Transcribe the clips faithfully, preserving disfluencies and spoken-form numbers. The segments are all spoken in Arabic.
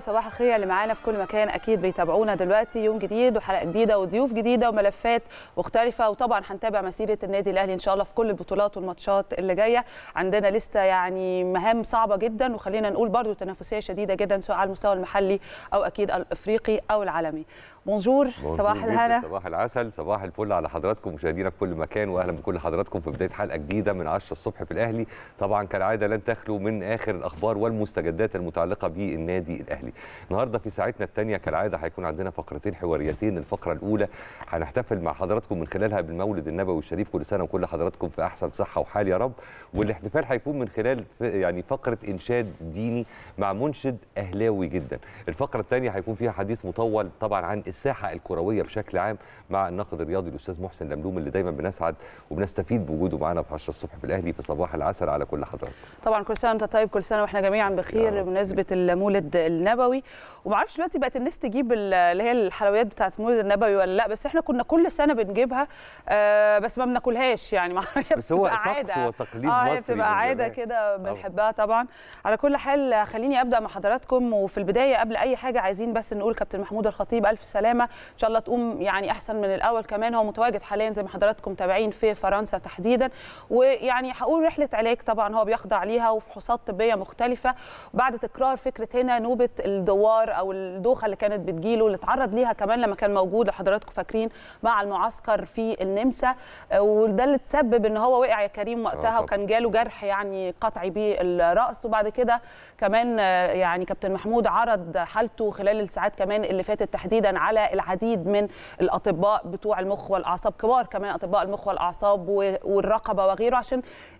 صباح الخير اللي معانا في كل مكان، اكيد بيتابعونا دلوقتي. يوم جديد وحلقه جديده وضيوف جديده وملفات مختلفه، وطبعا هنتابع مسيره النادي الاهلي ان شاء الله في كل البطولات والماتشات اللي جايه. عندنا لسه يعني مهام صعبه جدا، وخلينا نقول برضو تنافسيه شديده جدا سواء على المستوى المحلي او اكيد الافريقي او العالمي. بونجور، صباح الهنا، صباح العسل، صباح الفل على حضراتكم مشاهدينا في كل مكان، واهلا بكل حضراتكم في بدايه حلقه جديده من عشرة الصبح في الاهلي. طبعا كالعاده لن تخلو من اخر الاخبار والمستجدات المتعلقه بالنادي الاهلي. النهارده في ساعتنا الثانيه كالعاده هيكون عندنا فقرتين حواريتين. الفقره الاولى هنحتفل مع حضراتكم من خلالها بالمولد النبوي الشريف، كل سنه وكل حضراتكم في احسن صحه وحال يا رب. والاحتفال هيكون من خلال يعني فقره انشاد ديني مع منشد اهلاوي جدا. الفقره الثانيه هيكون فيها حديث مطول طبعا عن الساحه الكرويه بشكل عام مع الناقد الرياضي الاستاذ محسن لملوم، اللي دايما بنسعد وبنستفيد بوجوده معنا في عشرة الصبح في الاهلي. في صباح العسل على كل حضراتكم. طبعا كل سنه وانت طيب، كل سنه واحنا جميعا بخير بمناسبه المولد النبوي. وما اعرفش دلوقتي بقت الناس تجيب اللي هي الحلويات بتاعه المولد النبوي ولا لا، بس احنا كنا كل سنه بنجيبها آه بس ما بناكلهاش يعني. بس هو عاده وتقليد مصري، اه بتبقى عاده كده بنحبها طبعا. على كل حال خليني ابدا مع حضراتكم، وفي البدايه قبل اي حاجه عايزين بس نقول كابتن محمود الخطيب الف سلامه، ان شاء الله تقوم يعني احسن من الاول. كمان هو متواجد حاليا زي ما حضراتكم متابعين في فرنسا تحديدا، ويعني هقول رحله علاج طبعا هو بيخضع ليها وفحوصات طبيه مختلفه بعد تكرار فكره هنا نوبه الدوار او الدوخه اللي كانت بتجيله، اللي اتعرض ليها كمان لما كان موجود لو حضراتكم فاكرين مع المعسكر في النمسا، وده اللي تسبب ان هو وقع يا كريم وقتها وكان جاله جرح يعني قطعي بالراس. وبعد كده كمان يعني كابتن محمود عرض حالته خلال الساعات كمان اللي فاتت تحديدا على العديد من الاطباء بتوع المخ والاعصاب، كبار كمان اطباء المخ والاعصاب والرقبه وغيره، عشان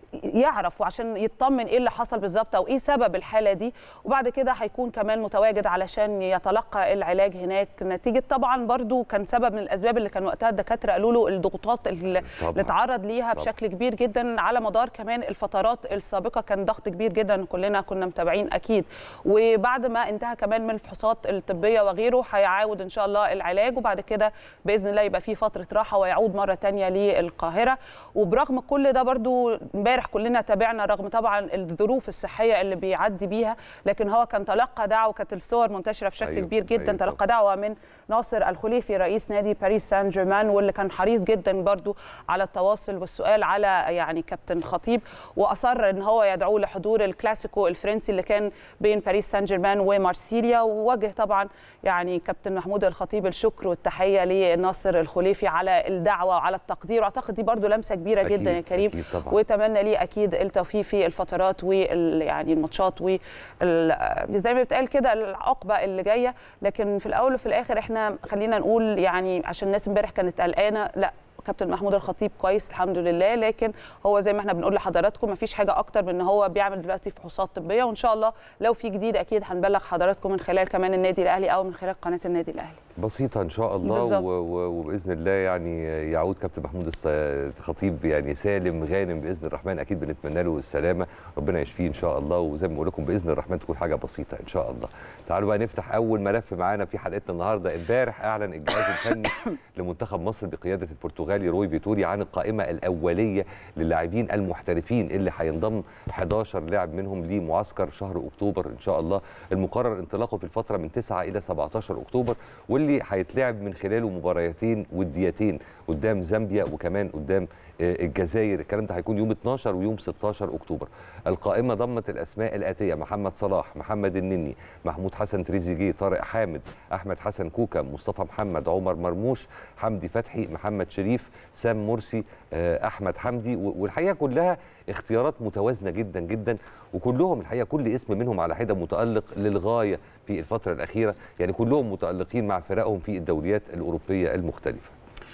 يعرف وعشان يطمن ايه اللي حصل بالظبط او ايه سبب الحاله دي. وبعد كده هيكون كمان متواجد علشان يتلقى العلاج هناك، نتيجه طبعا برضو كان سبب من الاسباب اللي كان وقتها الدكاتره قالوا له الضغوطات اللي اتعرض ليها طبعا. بشكل كبير جدا على مدار كمان الفترات السابقه كان ضغط كبير جدا، كلنا كنا متابعين اكيد. وبعد ما انتهى كمان من الفحوصات الطبيه وغيره هيعاود ان شاء الله العلاج، وبعد كده باذن الله يبقى في فتره راحه ويعود مره ثانيه للقاهره. وبرغم كل ده برضو امبارح كلنا تابعنا رغم طبعا الظروف الصحيه اللي بيعدي بيها، لكن هو كان تلقى دعوه، كانت الصور منتشره بشكل أيوة. كبير جدا أيوة. تلقى دعوه من ناصر الخليفي رئيس نادي باريس سان جيرمان، واللي كان حريص جدا برضو على التواصل والسؤال على يعني كابتن خطيب، واصر ان هو يدعوه لحضور الكلاسيكو الفرنسي اللي كان بين باريس سان جيرمان ومارسيليا. ووجه طبعا يعني كابتن محمود الخطيب الشكر والتحيه لناصر الخليفي على الدعوه وعلى التقدير، واعتقد دي برضو لمسه كبيره أكيد جدا يا كريم، واتمنى ليه اكيد التوفيق في الفترات وال يعني الماتشات و زي ما بيتقال كده العقبه اللي جايه. لكن في الاول وفي الاخر احنا خلينا نقول يعني عشان الناس امبارح كانت قلقانه، لا كابتن محمود الخطيب كويس الحمد لله، لكن هو زي ما احنا بنقول لحضراتكم مفيش حاجه اكتر من ان هو بيعمل دلوقتي فحوصات طبيه، وان شاء الله لو في جديد اكيد هنبلغ حضراتكم من خلال كمان النادي الاهلي او من خلال قناه النادي الاهلي. بسيطه ان شاء الله وباذن الله يعني يعود كابتن محمود الخطيب يعني سالم غانم باذن الرحمن، اكيد بنتمنى له السلامه، ربنا يشفيه ان شاء الله. وزي ما بقول لكم باذن الرحمن تكون حاجه بسيطه ان شاء الله. تعالوا بقى نفتح اول ملف معانا في حلقتنا النهارده. امبارح اعلن الجهاز الفني لمنتخب مصر بقياده البرتغالي روي فيتوريا عن القائمه الاوليه للاعبين المحترفين اللي هينضم حداشر لاعب منهم لمعسكر شهر اكتوبر ان شاء الله، المقرر انطلاقه في الفتره من تسعة الى سبعتاشر اكتوبر، واللي هيتلعب من خلاله مباريتين وديتين قدام زامبيا وكمان قدام الجزائر. الكلام ده هيكون يوم اتناشر ويوم ستاشر اكتوبر. القائمه ضمت الاسماء الاتيه: محمد صلاح، محمد النني، محمود حسن تريزيجيه، طارق حامد، احمد حسن كوكا، مصطفى محمد، عمر مرموش، حمدي فتحي، محمد شريف، سام مرسي، احمد حمدي. والحقيقه كلها اختيارات متوازنه جدا جدا، وكلهم الحقيقه كل اسم منهم على حده متالق للغايه في الفتره الاخيره، يعني كلهم متالقين مع فرقهم في الدوريات الاوروبيه المختلفه.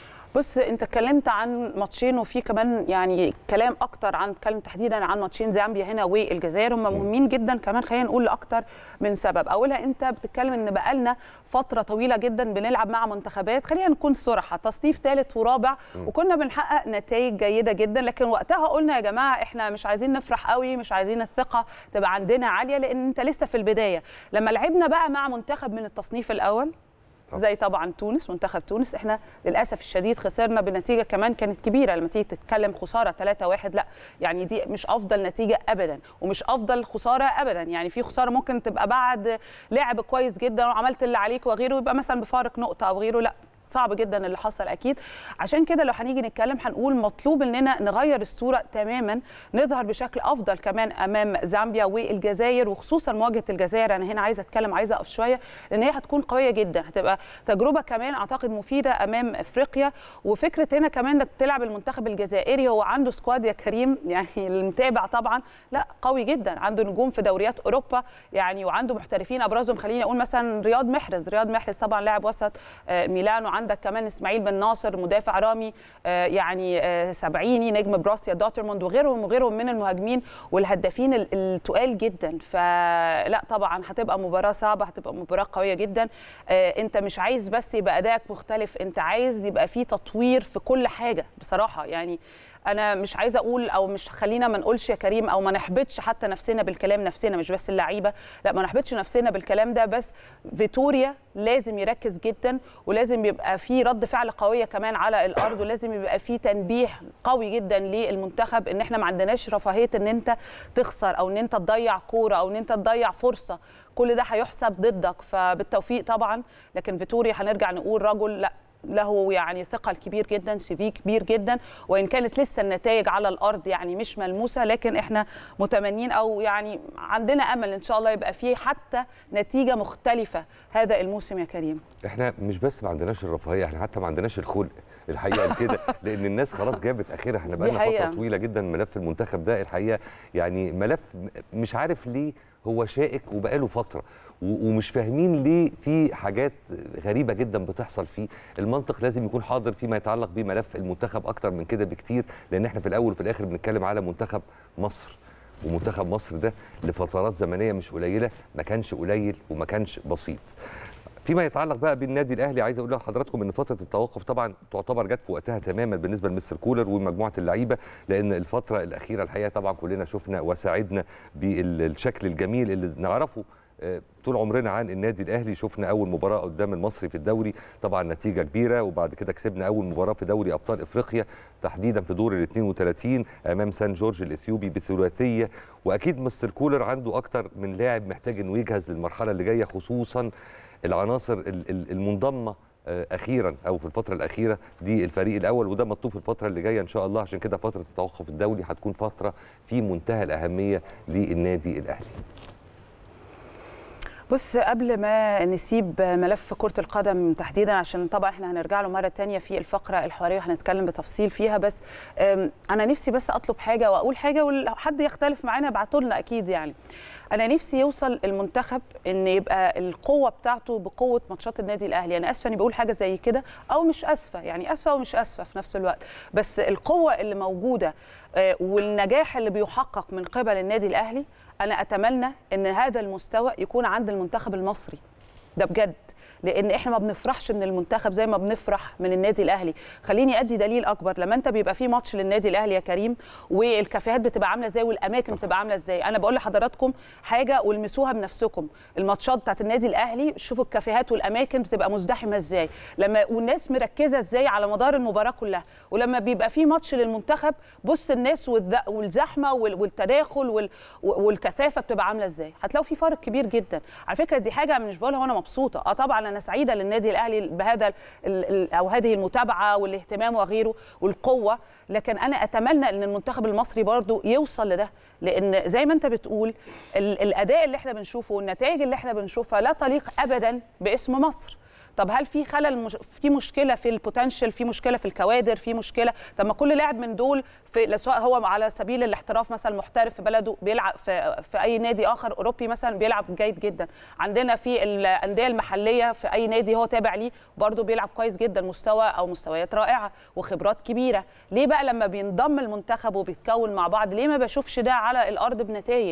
بص انت اتكلمت عن ماتشين وفي كمان يعني كلام اكتر عن اتكلم تحديدا عن ماتشين زامبيا هنا والجزائر، هم مهمين جدا كمان خلينا نقول لاكتر من سبب. اولها انت بتتكلم ان بقالنا فتره طويله جدا بنلعب مع منتخبات، خلينا نكون صراحه، تصنيف ثالث ورابع وكنا بنحقق نتائج جيده جدا، لكن وقتها قلنا يا جماعه احنا مش عايزين نفرح قوي، مش عايزين الثقه تبقى عندنا عاليه لان انت لسه في البدايه. لما لعبنا بقى مع منتخب من التصنيف الاول طبعا. زي طبعا تونس، منتخب تونس احنا للاسف الشديد خسرنا بنتيجه كمان كانت كبيره، لما تيجي تتكلم خساره ثلاثة واحد لا يعني دي مش افضل نتيجه ابدا ومش افضل خساره ابدا، يعني في خساره ممكن تبقى بعد لعب كويس جدا وعملت اللي عليك وغيره يبقى مثلا بفارق نقطه او غيره، لا صعب جدا اللي حصل اكيد. عشان كده لو هنيجي نتكلم هنقول مطلوب اننا نغير الصوره تماما، نظهر بشكل افضل كمان امام زامبيا والجزائر، وخصوصا مواجهه الجزائر انا هنا عايزه اتكلم عايزه اقف شويه لان هي هتكون قويه جدا، هتبقى تجربه كمان اعتقد مفيده امام افريقيا. وفكره هنا كمان انك تلعب المنتخب الجزائري هو عنده سكواد يا كريم، يعني المتابع طبعا لا قوي جدا، عنده نجوم في دوريات اوروبا يعني، وعنده محترفين ابرزهم خليني اقول مثلا رياض محرز، رياض محرز طبعا لاعب وسط ميلان، عندك كمان اسماعيل بن ناصر مدافع رامي آه يعني آه سبعيني نجم بروسيا دورتموند وغيرهم وغيرهم من المهاجمين والهدافين التقال جدا. فلا طبعا هتبقى مباراه صعبه، هتبقى مباراه قويه جدا. آه انت مش عايز بس يبقى ادائك مختلف، انت عايز يبقى فيه تطوير في كل حاجه بصراحه. يعني انا مش عايزه اقول او مش خلينا ما نقولش يا كريم او ما نحبطش حتى نفسنا بالكلام، نفسنا مش بس اللعيبه، لا ما نحبطش نفسنا بالكلام ده، بس فيتوريا لازم يركز جدا ولازم يبقى في رد فعل قويه كمان على الارض، ولازم يبقى في تنبيه قوي جدا للمنتخب ان احنا ما عندناش رفاهيه ان انت تخسر او ان انت تضيع كوره او ان انت تضيع فرصه، كل ده هيحسب ضدك. فبالتوفيق طبعا، لكن فيتوريا هنرجع نقول رجل لا له يعني ثقل كبير جدا، سي في كبير جدا، وان كانت لسه النتائج على الارض يعني مش ملموسه، لكن احنا متمنين او يعني عندنا امل ان شاء الله يبقى فيه حتى نتيجه مختلفه هذا الموسم يا كريم. احنا مش بس ما عندناش الرفاهيه، احنا حتى ما عندناش الخلق الحقيقه كده، لان الناس خلاص جابت اخرها. احنا بقى لنا فتره طويله جدا ملف المنتخب ده الحقيقه يعني ملف مش عارف ليه هو شائك وبقاله فتره، ومش فاهمين ليه في حاجات غريبه جدا بتحصل فيه. المنطق لازم يكون حاضر فيما يتعلق بملف المنتخب اكتر من كده بكتير، لان احنا في الاول وفي الاخر بنتكلم على منتخب مصر، ومنتخب مصر ده لفترات زمنيه مش قليله ما كانش قليل وما كانش بسيط. فيما يتعلق بقى بالنادي الاهلي، عايز اقول لحضراتكم ان فتره التوقف طبعا تعتبر جت في وقتها تماما بالنسبه لمستر كولر ومجموعه اللعيبه، لان الفتره الاخيره الحقيقه طبعا كلنا شفنا وسعدنا بالشكل الجميل اللي نعرفه طول عمرنا عن النادي الاهلي. شفنا اول مباراه قدام المصري في الدوري طبعا نتيجه كبيره، وبعد كده كسبنا اول مباراه في دوري ابطال افريقيا تحديدا في دور ال اثنين وثلاثين امام سان جورج الاثيوبي بثلاثيه. واكيد مستر كولر عنده اكتر من لاعب محتاج انه يجهز للمرحله اللي جايه، خصوصا العناصر المنضمه اخيرا او في الفتره الاخيره دي الفريق الاول، وده مطلوب في الفتره اللي جايه ان شاء الله. عشان كده فتره التوقف الدولي هتكون فتره في منتهى الاهميه للنادي الاهلي. بص قبل ما نسيب ملف كرة القدم تحديدا عشان طبعا احنا هنرجع له مرة تانية في الفقرة الحوارية وهنتكلم بتفصيل فيها، بس انا نفسي بس اطلب حاجة واقول حاجة ولو حد يختلف معانا ابعتوا لنا اكيد. يعني انا نفسي يوصل المنتخب ان يبقى القوة بتاعته بقوة ماتشات النادي الاهلي. انا اسفة اني بقول حاجة زي كده او مش اسفة، يعني اسفة ومش اسفة في نفس الوقت، بس القوة اللي موجودة والنجاح اللي بيحقق من قبل النادي الاهلي أنا أتمنى أن هذا المستوى يكون عند المنتخب المصري ده بجد، لان احنا ما بنفرحش من المنتخب زي ما بنفرح من النادي الاهلي. خليني ادي دليل اكبر، لما انت بيبقى في ماتش للنادي الاهلي يا كريم والكافيهات بتبقى عامله ازاي والاماكن بتبقى عامله ازاي، انا بقول لحضراتكم حاجه والمسوها بنفسكم، الماتشات بتاعت النادي الاهلي شوفوا الكافيهات والاماكن بتبقى مزدحمه ازاي، لما والناس مركزه ازاي على مدار المباراه كلها، ولما بيبقى في ماتش للمنتخب بص الناس والزحمه والتداخل والكثافه بتبقى عامله ازاي، هتلاقوا في فرق كبير جدا. على فكره دي حاجه مش بقولها وانا مبسوطه، اه طبعا انا سعيده للنادي الاهلي بهذا او هذه المتابعه والاهتمام وغيره والقوه، لكن انا اتمنى ان المنتخب المصري برضو يوصل لده، لان زي ما انت بتقول الاداء اللي احنا بنشوفه والنتائج اللي احنا بنشوفها لا تليق ابدا باسم مصر. طب هل في خلل مش... في مشكله في البوتنشال، في مشكله في الكوادر، في مشكله؟ طب ما كل لاعب من دول في سواء هو على سبيل الاحتراف مثلا محترف في بلده بيلعب في, في اي نادي اخر اوروبي مثلا بيلعب جيد جدا، عندنا في الانديه المحليه في اي نادي هو تابع ليه برضه بيلعب كويس جدا، مستوى او مستويات رائعه وخبرات كبيره. ليه بقى لما بينضم المنتخب وبيتكون مع بعض ليه ما بشوفش ده على الارض بنتائج؟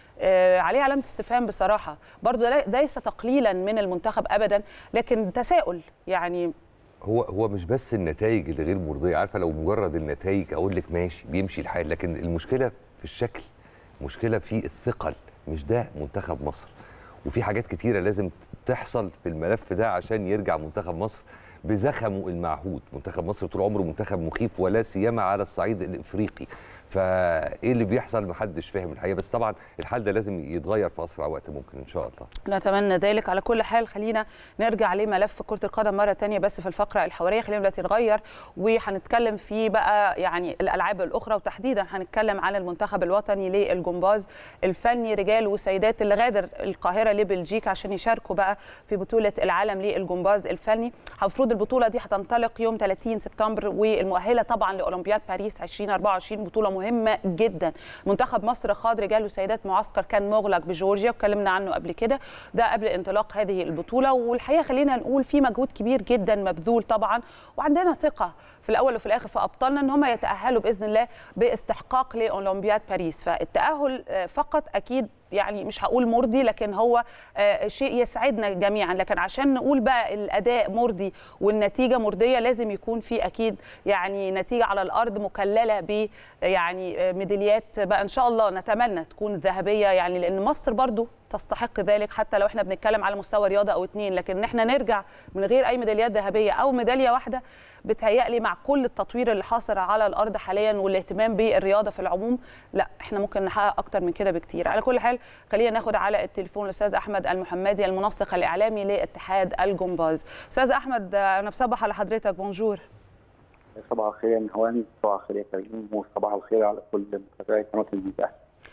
آه عليه علامه استفهام بصراحه، برضه ليس تقليلا من المنتخب ابدا، لكن تساؤل. يعني هو هو مش بس النتائج اللي غير مرضيه، عارفه لو مجرد النتائج اقول لك ماشي بيمشي الحال، لكن المشكله في الشكل، مشكله في الثقل، مش ده منتخب مصر، وفي حاجات كتيره لازم تحصل في الملف ده عشان يرجع منتخب مصر بزخمه المعهود. منتخب مصر طول عمره منتخب مخيف ولا سيما على الصعيد الافريقي، فايه اللي بيحصل محدش فاهم الحقيقه، بس طبعا الحال ده لازم يتغير في اسرع وقت ممكن ان شاء الله. نتمنى ذلك. على كل حال خلينا نرجع لملف كره القدم مره ثانيه بس في الفقره الحواريه. خلينا دلوقتي نغير وهنتكلم في بقى يعني الالعاب الاخرى، وتحديدا هنتكلم عن المنتخب الوطني للجمباز الفني رجال وسيدات اللي غادر القاهره لبلجيكا عشان يشاركوا بقى في بطوله العالم للجمباز الفني. المفروض البطوله دي هتنطلق يوم ثلاثين سبتمبر، والمؤهله طبعا لاولمبياد باريس ألفين وأربعة وعشرين، بطوله مهمه جدا. منتخب مصر خاض رجال وسيدات معسكر كان مغلق بجورجيا واتكلمنا عنه قبل كده، ده قبل انطلاق هذه البطوله. والحقيقه خلينا نقول في مجهود كبير جدا مبذول طبعا، وعندنا ثقه في الاول وفي الاخر في ابطالنا ان هم يتاهلوا باذن الله باستحقاق لاولمبياد باريس. فالتاهل فقط اكيد يعني مش هقول مرضي، لكن هو شيء يسعدنا جميعا، لكن عشان نقول بقى الاداء مرضي والنتيجه مرضيه لازم يكون في اكيد يعني نتيجه على الارض مكلله ب يعني ميداليات بقى ان شاء الله نتمنى تكون ذهبيه، يعني لان مصر برضو تستحق ذلك حتى لو احنا بنتكلم على مستوى رياضه او اتنين، لكن ان احنا نرجع من غير اي ميداليات ذهبيه او ميداليه واحده بتهيألي مع كل التطوير اللي حاصل على الارض حاليا والاهتمام بالرياضه في العموم، لا احنا ممكن نحقق اكتر من كده بكتير. على كل حال خلينا ناخد على التليفون الاستاذ احمد المحمدي المنسق الاعلامي لاتحاد الجمباز. استاذ احمد انا بصبح على حضرتك، بونجور. صباح الخير يا نهوان، صباح الخير يا كريم، وصباح الخير على كل متابعي قناه الجزيره.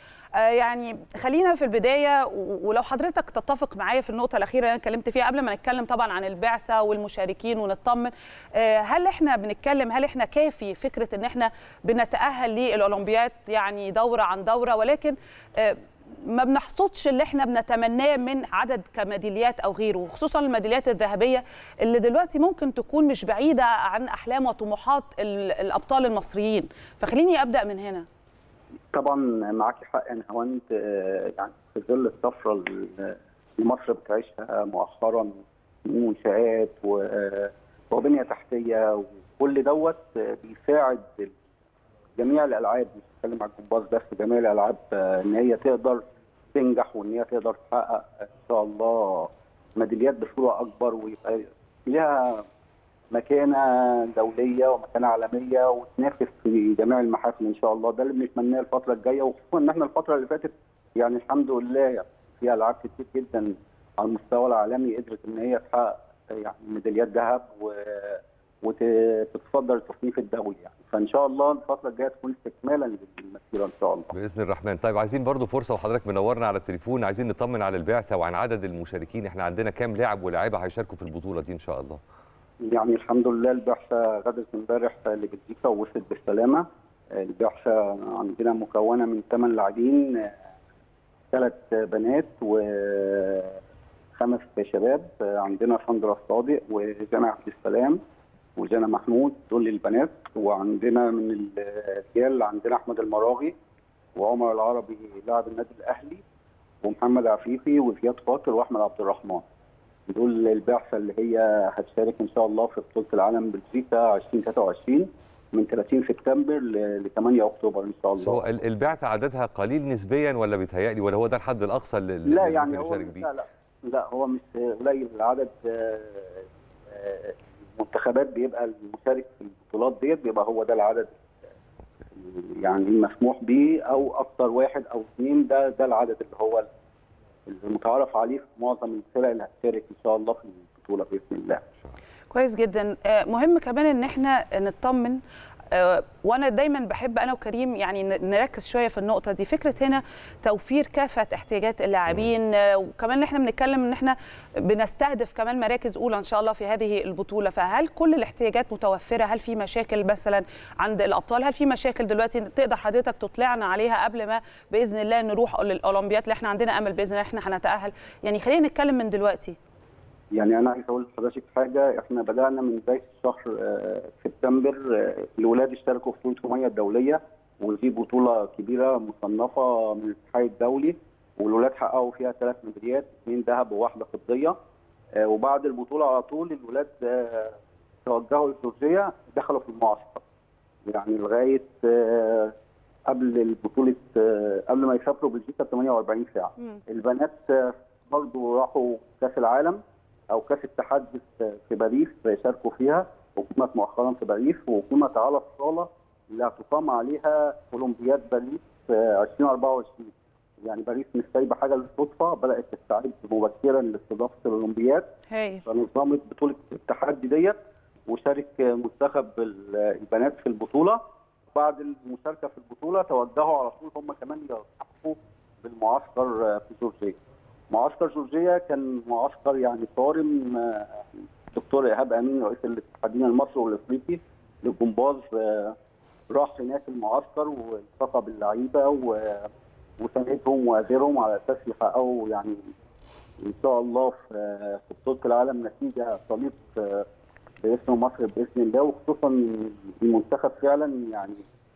يعني خلينا في البدايه ولو حضرتك تتفق معايا في النقطه الاخيره اللي انا اتكلمت فيها قبل ما نتكلم طبعا عن البعثه والمشاركين ونطمن، هل احنا بنتكلم هل احنا كافي فكره ان احنا بنتاهل للاولمبياد يعني دوره عن دوره، ولكن ما بنحصدش اللي احنا بنتمناه من عدد كميداليات او غيره، خصوصا الميداليات الذهبيه اللي دلوقتي ممكن تكون مش بعيده عن احلام وطموحات الابطال المصريين. فخليني ابدا من هنا. طبعا معاكي حق يا نهاوند، يعني في ظل الطفره اللي مصر بتعيشها مؤخرا، منشآت وبنيه تحتيه وكل دوت بيساعد جميع الالعاب، مش بتكلم على الجمباز بس، جميع الالعاب ان هي تقدر تنجح وان هي تقدر تحقق ان شاء الله ميداليات بصوره اكبر، ويبقى ليها مكانه دوليه ومكانه عالميه وتنافس في جميع المحافل ان شاء الله. ده اللي بنتمناه الفتره الجايه، وخصوصا ان احنا الفتره اللي فاتت يعني الحمد لله يعني في العاب كتير جدا على المستوى العالمي قدرت ان هي تحقق يعني ميداليات ذهب و وتتصدر التصنيف الدولي يعني، فان شاء الله الفتره الجايه تكون استكمالا للمسيره ان شاء الله باذن الرحمن. طيب عايزين برضو فرصه وحضرتك منورنا على التليفون، عايزين نطمن على البعثه وعن عدد المشاركين، احنا عندنا كام لاعب ولاعيبه هيشاركوا في البطوله دي ان شاء الله؟ يعني الحمد لله البعثه غادرت امبارح لبلجيكا ووصلت بالسلامه. البعثه عندنا مكونه من ثمان لاعبين، ثلاث بنات وخمس شباب. عندنا ساندرا الصادق وجنى عبد السلام وجنى محمود، دول البنات. وعندنا من الرجال عندنا احمد المراغي وعمر العربي لاعب النادي الاهلي ومحمد عفيفي وزياد خاطر واحمد عبد الرحمن، دول البعثه اللي هي هتشارك ان شاء الله في بطوله العالم بلجيكا ألفين وثلاثة وعشرين من ثلاثين سبتمبر ل ثمانية اكتوبر ان شاء الله. هو البعثه عددها قليل نسبيا ولا بيتهيألي ولا هو ده الحد الاقصى اللي لا يعني هو لا لا لا هو مش قليل العدد. المنتخبات بيبقى المشارك في البطولات ديت بيبقى هو ده العدد يعني المسموح به، او اكثر واحد او اثنين، ده ده العدد اللي هو المتعارف عليه في معظم الفرق اللي هتشارك ان شاء الله في البطوله باذن الله. كويس جدا. مهم كمان ان احنا نطمن، وانا دايما بحب انا وكريم يعني نركز شويه في النقطه دي، فكره هنا توفير كافه احتياجات اللاعبين، وكمان ان احنا بنتكلم ان احنا بنستهدف كمان مراكز اولى ان شاء الله في هذه البطوله. فهل كل الاحتياجات متوفره؟ هل في مشاكل مثلا عند الابطال؟ هل في مشاكل دلوقتي تقدر حضرتك تطلعنا عليها قبل ما باذن الله نروح للاولمبياد اللي احنا عندنا امل باذن الله احنا هنتاهل؟ يعني خلينا نتكلم من دلوقتي. يعني انا عايز اقول لحضرتك حاجه، احنا بدانا من بدايه شهر سبتمبر الولاد اشتركوا في بطوله رومانيا الدوليه، ودي بطوله كبيره مصنفه من الاتحاد الدولي، والولاد حققوا فيها ثلاث ميداليات، اثنين ذهب وواحده فضيه. وبعد البطوله على طول الولاد توجهوا لجورجيا، دخلوا في المعسكر يعني لغايه قبل البطوله قبل ما يسافروا بلجيكا ب ثمانية وأربعين ساعه. البنات برضه راحوا كاس العالم او كاس الاتحاد في باريس شاركوا فيها، وقيمت مؤخرا في باريس، وقيمت على الصاله اللي هتقام عليها اولمبياد باريس ألفين وأربعة وعشرين. يعني باريس مش سايبه حاجه للصدفه، بدات تستعد مبكرا لاستضافه الاولمبياد. هاي فنظمت بطوله التحدي ديت، وشارك منتخب البنات في البطوله. بعد المشاركه في البطوله توجهوا على طول هم كمان يلتحقوا بالمعسكر في جورجيا. معسكر جورجيا كان معسكر يعني صارم. دكتور ايهاب امين رئيس الاتحادين المصري والافريقي للجمباز راح هناك المعسكر والتقى باللعيبه وساندهم وقادرهم على اساس يحققوا يعني ان شاء الله في بطوله العالم نتيجه تليق باسم مصر باذن الله. وخصوصا المنتخب فعلا يعني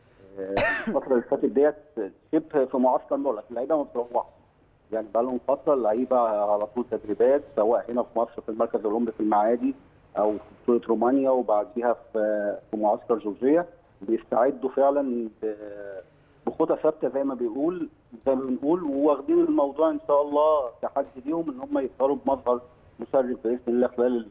الفتره اللي فاتت ديت شبه في معسكر مغلق، اللعيبه ما بتروحش يعني بقى لهم فتره، اللعيبه على طول تدريبات سواء هنا في مصر في المركز الاولمبي في المعادي او في بطوله رومانيا وبعديها في في معسكر جورجيا، بيستعدوا فعلا بخطى ثابته زي ما بيقول زي ما بنقول، وواخدين الموضوع ان شاء الله تحدي ليهم ان هم يظهروا بمظهر مشرف باذن الله خلال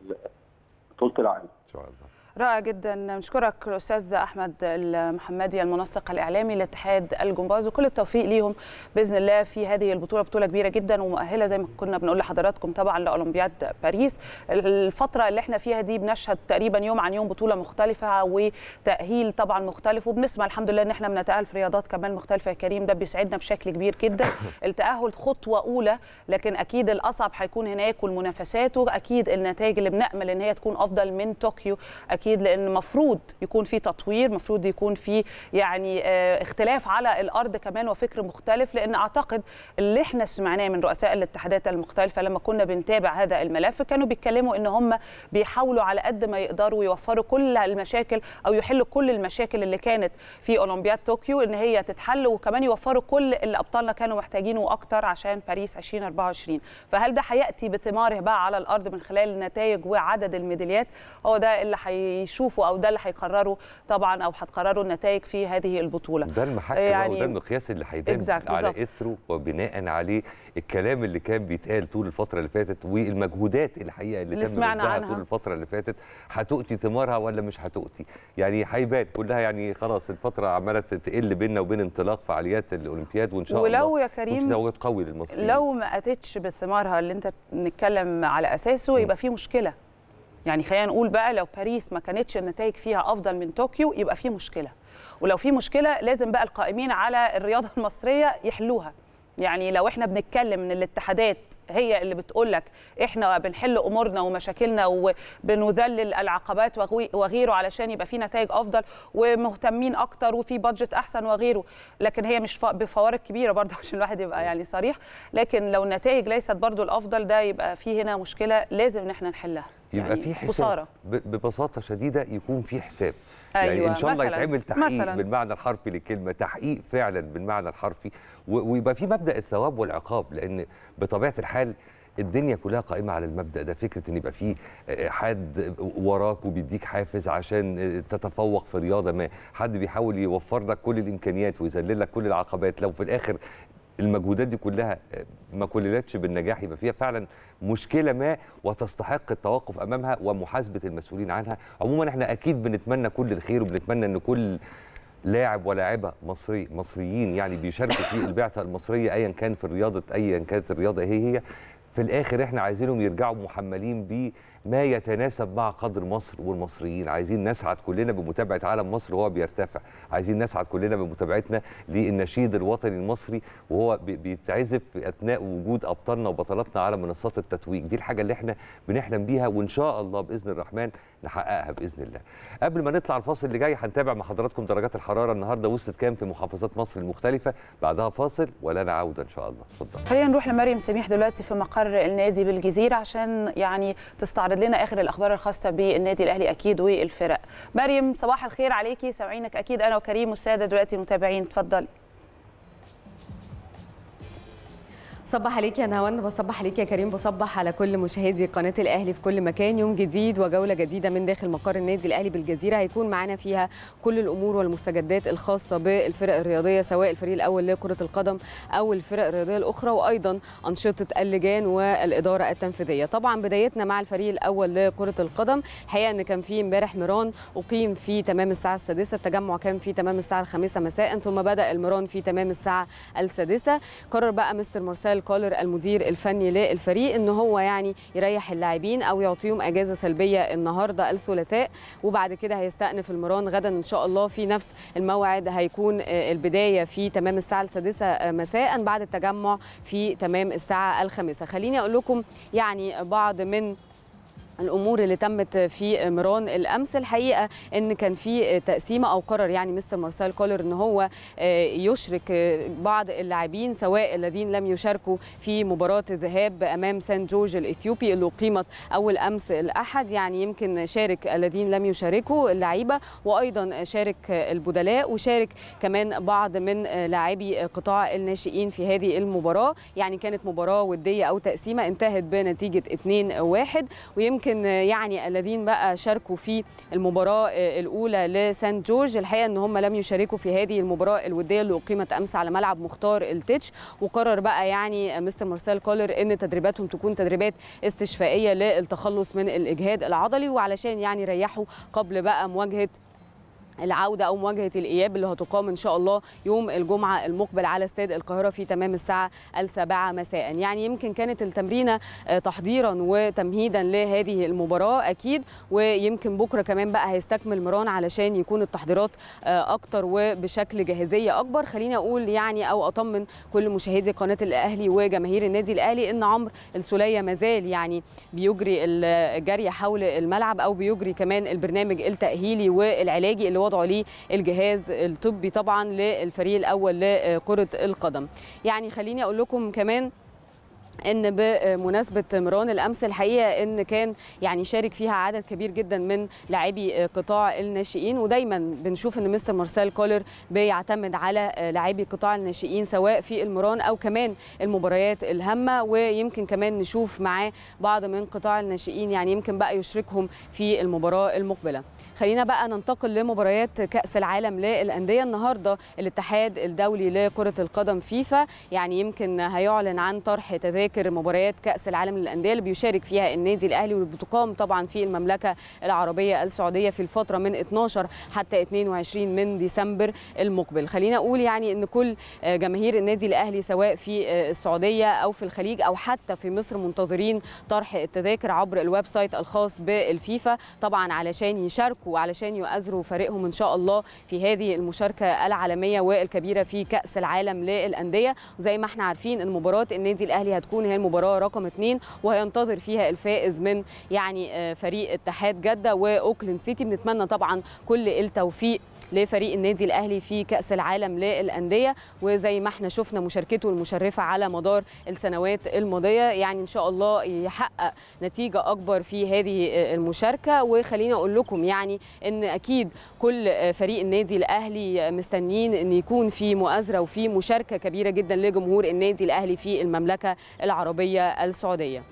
بطوله العالم. ان شاء الله. رائع جدا، نشكرك الاستاذ احمد المحمدي المنسق الاعلامي لاتحاد الجمباز، وكل التوفيق ليهم باذن الله في هذه البطوله. بطوله كبيره جدا ومؤهله زي ما كنا بنقول لحضراتكم طبعا لاولمبياد باريس. الفتره اللي احنا فيها دي بنشهد تقريبا يوم عن يوم بطوله مختلفه وتاهيل طبعا مختلف، وبنسمع الحمد لله ان احنا بنتاهل في رياضات كمان مختلفه يا كريم، ده بيسعدنا بشكل كبير جدا. التاهل خطوه اولى، لكن اكيد الاصعب هيكون هناك والمنافسات، واكيد النتائج اللي بنامل ان هي تكون افضل من طوكيو اكيد، لان المفروض يكون في تطوير، المفروض يكون في يعني اختلاف على الارض كمان وفكر مختلف. لان اعتقد اللي احنا سمعناه من رؤساء الاتحادات المختلفه لما كنا بنتابع هذا الملف كانوا بيتكلموا ان هم بيحاولوا على قد ما يقدروا يوفروا كل المشاكل او يحلوا كل المشاكل اللي كانت في اولمبياد طوكيو ان هي تتحل، وكمان يوفروا كل اللي ابطالنا كانوا محتاجينه واكتر عشان باريس ألفين وأربعة وعشرين. فهل ده هياتي بثماره بقى على الارض من خلال النتائج وعدد الميداليات؟ هو ده اللي هيشوفوا او ده اللي هيقرروا طبعا او هتقرروا النتائج في هذه البطوله. ده المحك يعني وده المقياس اللي هيبان على اثره وبناء عليه الكلام اللي كان بيتقال طول الفتره اللي فاتت والمجهودات الحقيقه اللي, اللي تم بذلها طول الفتره اللي فاتت هتؤتي ثمارها ولا مش هتؤتي. يعني هيبان كلها يعني خلاص الفتره عماله تقل بيننا وبين انطلاق فعاليات الاولمبياد، وان شاء ولو الله ولو يا كريم قوي للمصريين لو ما اتتش بثمارها اللي انت بنتكلم على اساسه يبقى في مشكله. يعني خلينا نقول بقى لو باريس ما كانتش النتائج فيها افضل من طوكيو يبقى في مشكله، ولو في مشكله لازم بقى القائمين على الرياضه المصريه يحلوها. يعني لو احنا بنتكلم ان الاتحادات هي اللي بتقول لك احنا بنحل امورنا ومشاكلنا وبنذلل العقبات وغيره علشان يبقى في نتائج افضل ومهتمين اكتر وفي بادجت احسن وغيره، لكن هي مش بفوارق كبيره برضه عشان الواحد يبقى يعني صريح. لكن لو النتائج ليست برضه الافضل ده يبقى في هنا مشكله لازم ان احنا نحلها. يبقى يعني في حساب ببساطه شديده، يكون في حساب. أيوة يعني ان شاء الله يتعمل تحقيق مثلاً. بالمعنى الحرفي للكلمه، تحقيق فعلا بالمعنى الحرفي، ويبقى في مبدا الثواب والعقاب، لان بطبيعه الحال الدنيا كلها قائمه على المبدا ده، فكره ان يبقى في حد وراك وبيديك حافز عشان تتفوق في رياضه ما، حد بيحاول يوفر لك كل الامكانيات ويذلل لك كل العقبات. لو في الاخر المجهودات دي كلها ما كللتش بالنجاح يبقى فيها فعلا مشكله ما وتستحق التوقف امامها ومحاسبه المسؤولين عنها. عموما احنا اكيد بنتمنى كل الخير وبنتمنى ان كل لاعب ولاعبه مصري مصريين يعني بيشاركوا في البعثه المصريه ايا كان في الرياضه ايا كانت الرياضه هي هي في الاخر احنا عايزينهم يرجعوا محملين بما يتناسب مع قدر مصر والمصريين. عايزين نسعد كلنا بمتابعه علم مصر وهو بيرتفع، عايزين نسعد كلنا بمتابعتنا للنشيد الوطني المصري وهو بيتعزف اثناء وجود ابطالنا وبطلاتنا على منصات التتويج. دي الحاجه اللي احنا بنحلم بيها وان شاء الله باذن الرحمن نحققها باذن الله. قبل ما نطلع الفاصل اللي جاي هنتابع مع حضراتكم درجات الحراره النهارده وصلت كام في محافظات مصر المختلفه، بعدها فاصل ولنا عوده ان شاء الله. اتفضل. خلينا نروح لمريم سميح دلوقتي في مقر النادي بالجزيره عشان يعني تستعرض لنا اخر الاخبار الخاصه بالنادي الاهلي اكيد والفرق. مريم صباح الخير عليكي، سامعينك اكيد انا وكريم والساده دلوقتي المتابعين، اتفضلي. بصبح عليك يا نهاوند، بصبح عليك يا كريم، بصبح على كل مشاهدي قناه الاهلي في كل مكان. يوم جديد وجوله جديده من داخل مقر النادي الاهلي بالجزيره، هيكون معانا فيها كل الامور والمستجدات الخاصه بالفرق الرياضيه، سواء الفريق الاول لكره القدم او الفرق الرياضيه الاخرى، وايضا انشطه اللجان والاداره التنفيذيه. طبعا بدايتنا مع الفريق الاول لكره القدم، الحقيقه ان كان في امبارح ميران اقيم في تمام الساعه السادسه، التجمع كان في تمام الساعه الخامسه مساء، ثم بدا الميران في تمام الساعه السادسه. قرر بقى مستر مارسيل كولر المدير الفني للفريق ان هو يعني يريح اللاعبين او يعطيهم اجازه سلبيه النهارده الثلاثاء، وبعد كده هيستأنف الميران غدا ان شاء الله في نفس الموعد. هيكون البدايه في تمام الساعه السادسه مساء بعد التجمع في تمام الساعه الخامسه. خليني اقول لكم يعني بعض من الامور اللي تمت في ميران الامس. الحقيقه ان كان في تقسيمه او قرر يعني مستر مارسيل كولر ان هو يشرك بعض اللاعبين سواء الذين لم يشاركوا في مباراه الذهاب امام سان جورج الاثيوبي اللي اقيمت اول امس الاحد، يعني يمكن شارك الذين لم يشاركوا اللعيبه، وايضا شارك البدلاء، وشارك كمان بعض من لاعبي قطاع الناشئين في هذه المباراه. يعني كانت مباراه وديه او تقسيمه انتهت بنتيجه اثنين واحد. ويمكن يمكن يعني الذين بقى شاركوا في المباراه الاولى لسان جورج، الحقيقه ان هم لم يشاركوا في هذه المباراه الوديه اللي اقيمت امس على ملعب مختار التتش. وقرر بقى يعني مستر مارسيل كولر ان تدريباتهم تكون تدريبات استشفائيه للتخلص من الاجهاد العضلي، وعلشان يعني يريحوا قبل بقى مواجهه العودة أو مواجهة الإياب اللي هتقام إن شاء الله يوم الجمعة المقبل على استاد القاهرة في تمام الساعة السابعة مساء. يعني يمكن كانت التمرينة تحضيرا وتمهيدا لهذه المباراة أكيد، ويمكن بكرة كمان بقى هيستكمل ميران علشان يكون التحضيرات أكتر وبشكل جاهزية أكبر. خليني أقول يعني أو أطمن كل مشاهدي قناة الأهلي وجماهير النادي الأهلي إن عمرو السولية مازال يعني بيجري الجري حول الملعب أو بيجري كمان البرنامج التأهيلي والعلاجي اللي وضعوا ليه الجهاز الطبي طبعا للفريق الاول لكره القدم. يعني خليني اقول لكم كمان ان بمناسبه ميران الامس الحقيقه ان كان يعني شارك فيها عدد كبير جدا من لاعبي قطاع الناشئين، ودايما بنشوف ان مستر مارسيل كولر بيعتمد على لاعبي قطاع الناشئين سواء في الميران او كمان المباريات الهامه، ويمكن كمان نشوف معاه بعض من قطاع الناشئين يعني يمكن بقى يشركهم في المباراه المقبله. خلينا بقى ننتقل لمباريات كأس العالم للأندية. النهارده الاتحاد الدولي لكرة القدم فيفا يعني يمكن هيعلن عن طرح تذاكر مباريات كأس العالم للأندية اللي بيشارك فيها النادي الأهلي، واللي بتقام طبعا في المملكة العربية السعودية في الفترة من اثناشر حتى اثنين وعشرين من ديسمبر المقبل. خلينا أقول يعني إن كل جماهير النادي الأهلي سواء في السعودية أو في الخليج أو حتى في مصر منتظرين طرح التذاكر عبر الويب سايت الخاص بالفيفا طبعا علشان يشاركوا وعلشان يؤازروا فريقهم ان شاء الله في هذه المشاركه العالميه والكبيره في كاس العالم للانديه. وزي ما احنا عارفين ان مباراه النادي الاهلي هتكون هي المباراه رقم اثنين، وهينتظر فيها الفائز من يعني فريق اتحاد جده واوكلاند سيتي. بنتمنى طبعا كل التوفيق لفريق النادي الاهلي في كاس العالم للانديه، وزي ما احنا شفنا مشاركته المشرفه على مدار السنوات الماضيه يعني ان شاء الله يحقق نتيجه اكبر في هذه المشاركه. وخليني اقول لكم يعني ان اكيد كل فريق النادي الاهلي مستنيين ان يكون في مؤازره وفي مشاركه كبيره جدا لجمهور النادي الاهلي في المملكه العربيه السعوديه.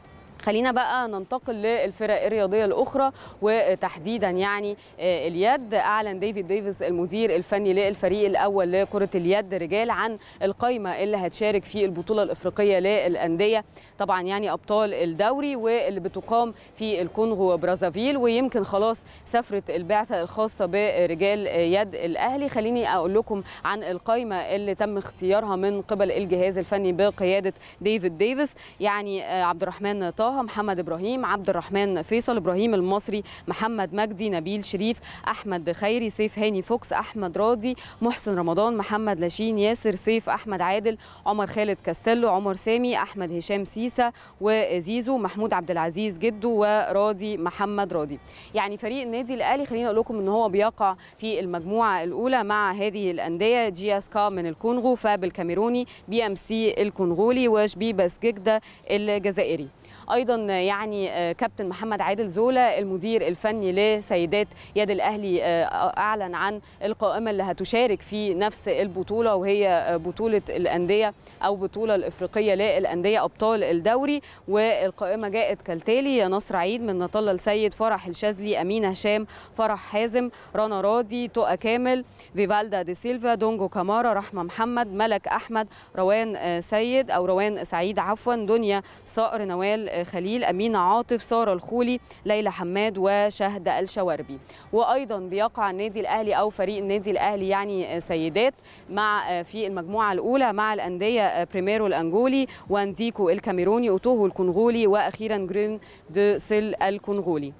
خلينا بقى ننتقل للفرق الرياضيه الاخرى وتحديدا يعني اليد. اعلن ديفيد ديفيس المدير الفني للفريق الاول لكره اليد رجال عن القائمه اللي هتشارك في البطوله الافريقيه للانديه، طبعا يعني ابطال الدوري واللي بتقام في الكونغو برازافيل. ويمكن خلاص سافرت البعثه الخاصه برجال يد الاهلي. خليني اقول لكم عن القائمه اللي تم اختيارها من قبل الجهاز الفني بقياده ديفيد ديفيس. يعني عبد الرحمن طه، محمد ابراهيم، عبد الرحمن فيصل، ابراهيم المصري، محمد مجدي، نبيل شريف، احمد خيري، سيف هاني فوكس، احمد راضي، محسن رمضان، محمد لاشين، ياسر سيف، احمد عادل، عمر خالد كاستيلو، عمر سامي، احمد هشام سيسا وزيزو، محمود عبد العزيز جدو، وراضي محمد راضي. يعني فريق النادي الاهلي خليني اقول لكم ان هو بيقع في المجموعه الاولى مع هذه الانديه: جي اس كا من الكونغو، فاب الكاميروني، بي ام سي الكونغولي، وشبيبه سجيجدا الجزائري. ايضا يعني كابتن محمد عادل زولا المدير الفني لسيدات يد الاهلي اعلن عن القائمه اللي هتشارك في نفس البطوله، وهي بطوله الانديه او بطوله الافريقيه للانديه ابطال الدوري. والقائمه جاءت كالتالي: نصر عيد، من نطلة السيد، فرح الشاذلي، امينه هشام، فرح حازم، رنا راضي، تقى كامل، فيفالدا دي سيلفا، دونجو كامارا، رحمه محمد، ملك احمد، روان سيد او روان سعيد عفوا، دنيا صقر، نوال خليل، امينه عاطف، ساره الخولي، ليلى حماد، وشهد الشواربي. وايضا بيقع النادي الاهلي او فريق النادي الاهلي يعني سيدات مع في المجموعه الاولى مع الانديه بريميرو الانجولي، وانزيكو الكاميروني، اوتوهو الكونغولي، واخيرا جرين دو سيل الكونغولي.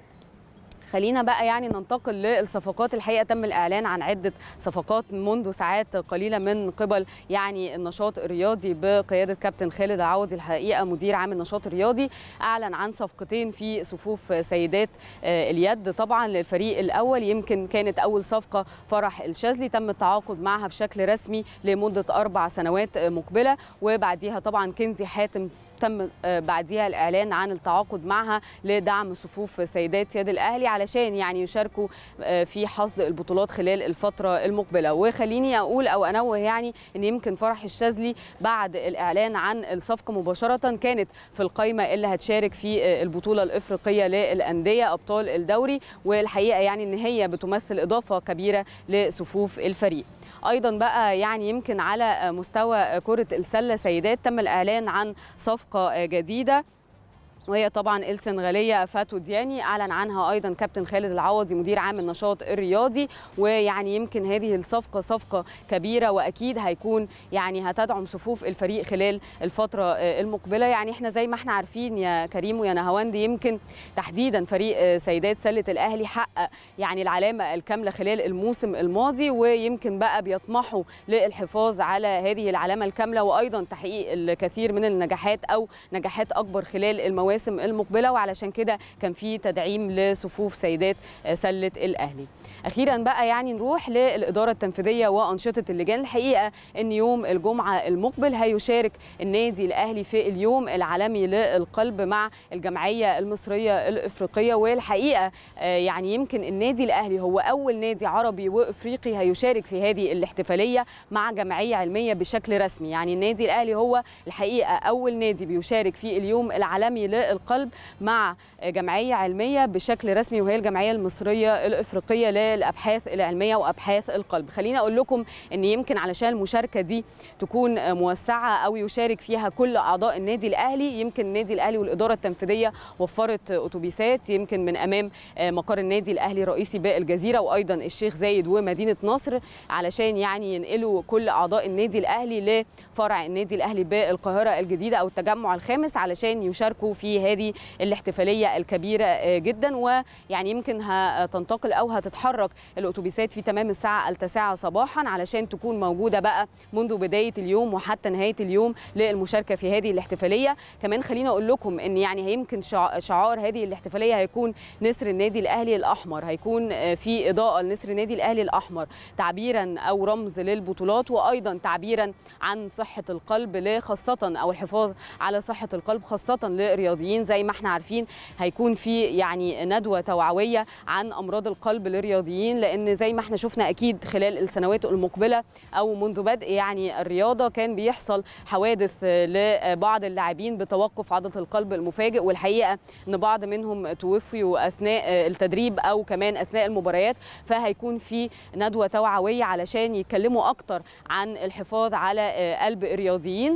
خلينا بقى يعني ننتقل للصفقات. الحقيقه تم الاعلان عن عده صفقات منذ ساعات قليله من قبل يعني النشاط الرياضي بقياده كابتن خالد العوضي، الحقيقه مدير عام النشاط الرياضي، اعلن عن صفقتين في صفوف سيدات اليد. طبعا للفريق الاول يمكن كانت اول صفقه فرح الشاذلي، تم التعاقد معها بشكل رسمي لمده اربع سنوات مقبله، وبعديها طبعا كنزي حاتم تم بعديها الاعلان عن التعاقد معها لدعم صفوف سيدات يد الاهلي علشان يعني يشاركوا في حصد البطولات خلال الفتره المقبله. وخليني اقول او انوه يعني ان يمكن فرح الشاذلي بعد الاعلان عن الصفقه مباشره كانت في القائمه اللي هتشارك في البطوله الافريقيه للانديه ابطال الدوري، والحقيقه يعني ان هي بتمثل اضافه كبيره لصفوف الفريق. ايضا بقى يعني يمكن على مستوى كره السله سيدات تم الاعلان عن صفقه جديده، وهي طبعا السنغاليه فاتو دياني، اعلن عنها ايضا كابتن خالد العوضي مدير عام النشاط الرياضي. ويعني يمكن هذه الصفقه صفقه كبيره واكيد هيكون يعني هتدعم صفوف الفريق خلال الفتره المقبله. يعني احنا زي ما احنا عارفين يا كريم ويا نهاوند، يمكن تحديدا فريق سيدات سله الاهلي حقق يعني العلامه الكامله خلال الموسم الماضي، ويمكن بقى بيطمحوا للحفاظ على هذه العلامه الكامله وايضا تحقيق الكثير من النجاحات او نجاحات اكبر خلال المواسم المقبله، وعلشان كده كان في تدعيم لصفوف سيدات سله الاهلي. اخيرا بقى يعني نروح للاداره التنفيذيه وانشطه اللجان. الحقيقه ان يوم الجمعه المقبل هيشارك النادي الاهلي في اليوم العالمي للقلب مع الجمعيه المصريه الافريقيه، والحقيقه يعني يمكن النادي الاهلي هو اول نادي عربي وافريقي هيشارك في هذه الاحتفاليه مع جمعيه علميه بشكل رسمي. يعني النادي الاهلي هو الحقيقه اول نادي بيشارك في اليوم العالمي للقلب مع جمعيه علميه بشكل رسمي، وهي الجمعيه المصريه الافريقيه للابحاث العلميه وابحاث القلب. خليني اقول لكم ان يمكن علشان المشاركه دي تكون موسعه او يشارك فيها كل اعضاء النادي الاهلي، يمكن النادي الاهلي والاداره التنفيذيه وفرت اتوبيسات يمكن من امام مقر النادي الاهلي الرئيسي بالجزيره وايضا الشيخ زايد ومدينه نصر، علشان يعني ينقلوا كل اعضاء النادي الاهلي لفرع النادي الاهلي بالقاهره الجديده او التجمع الخامس علشان يشاركوا في هذه الاحتفاليه الكبيره جدا. ويعني يمكن هتنتقل او هتتحرك الاتوبيسات في تمام الساعه التاسعه صباحا علشان تكون موجوده بقى منذ بدايه اليوم وحتى نهايه اليوم للمشاركه في هذه الاحتفاليه. كمان خلينا اقول لكم ان يعني يمكن شعار هذه الاحتفاليه هيكون نسر النادي الاهلي الاحمر، هيكون في اضاءه لنسر النادي الاهلي الاحمر تعبيرا او رمز للبطولات وايضا تعبيرا عن صحه القلب خاصه او الحفاظ على صحه القلب خاصه للرياضيين. زي ما احنا عارفين هيكون في يعني ندوه توعويه عن امراض القلب للرياضيين، لان زي ما احنا شفنا اكيد خلال السنوات المقبله او منذ بدء يعني الرياضه كان بيحصل حوادث لبعض اللاعبين بتوقف عضله القلب المفاجئ، والحقيقه ان بعض منهم توفوا اثناء التدريب او كمان اثناء المباريات. فهيكون في ندوه توعويه علشان يتكلموا اكتر عن الحفاظ على قلب الرياضيين.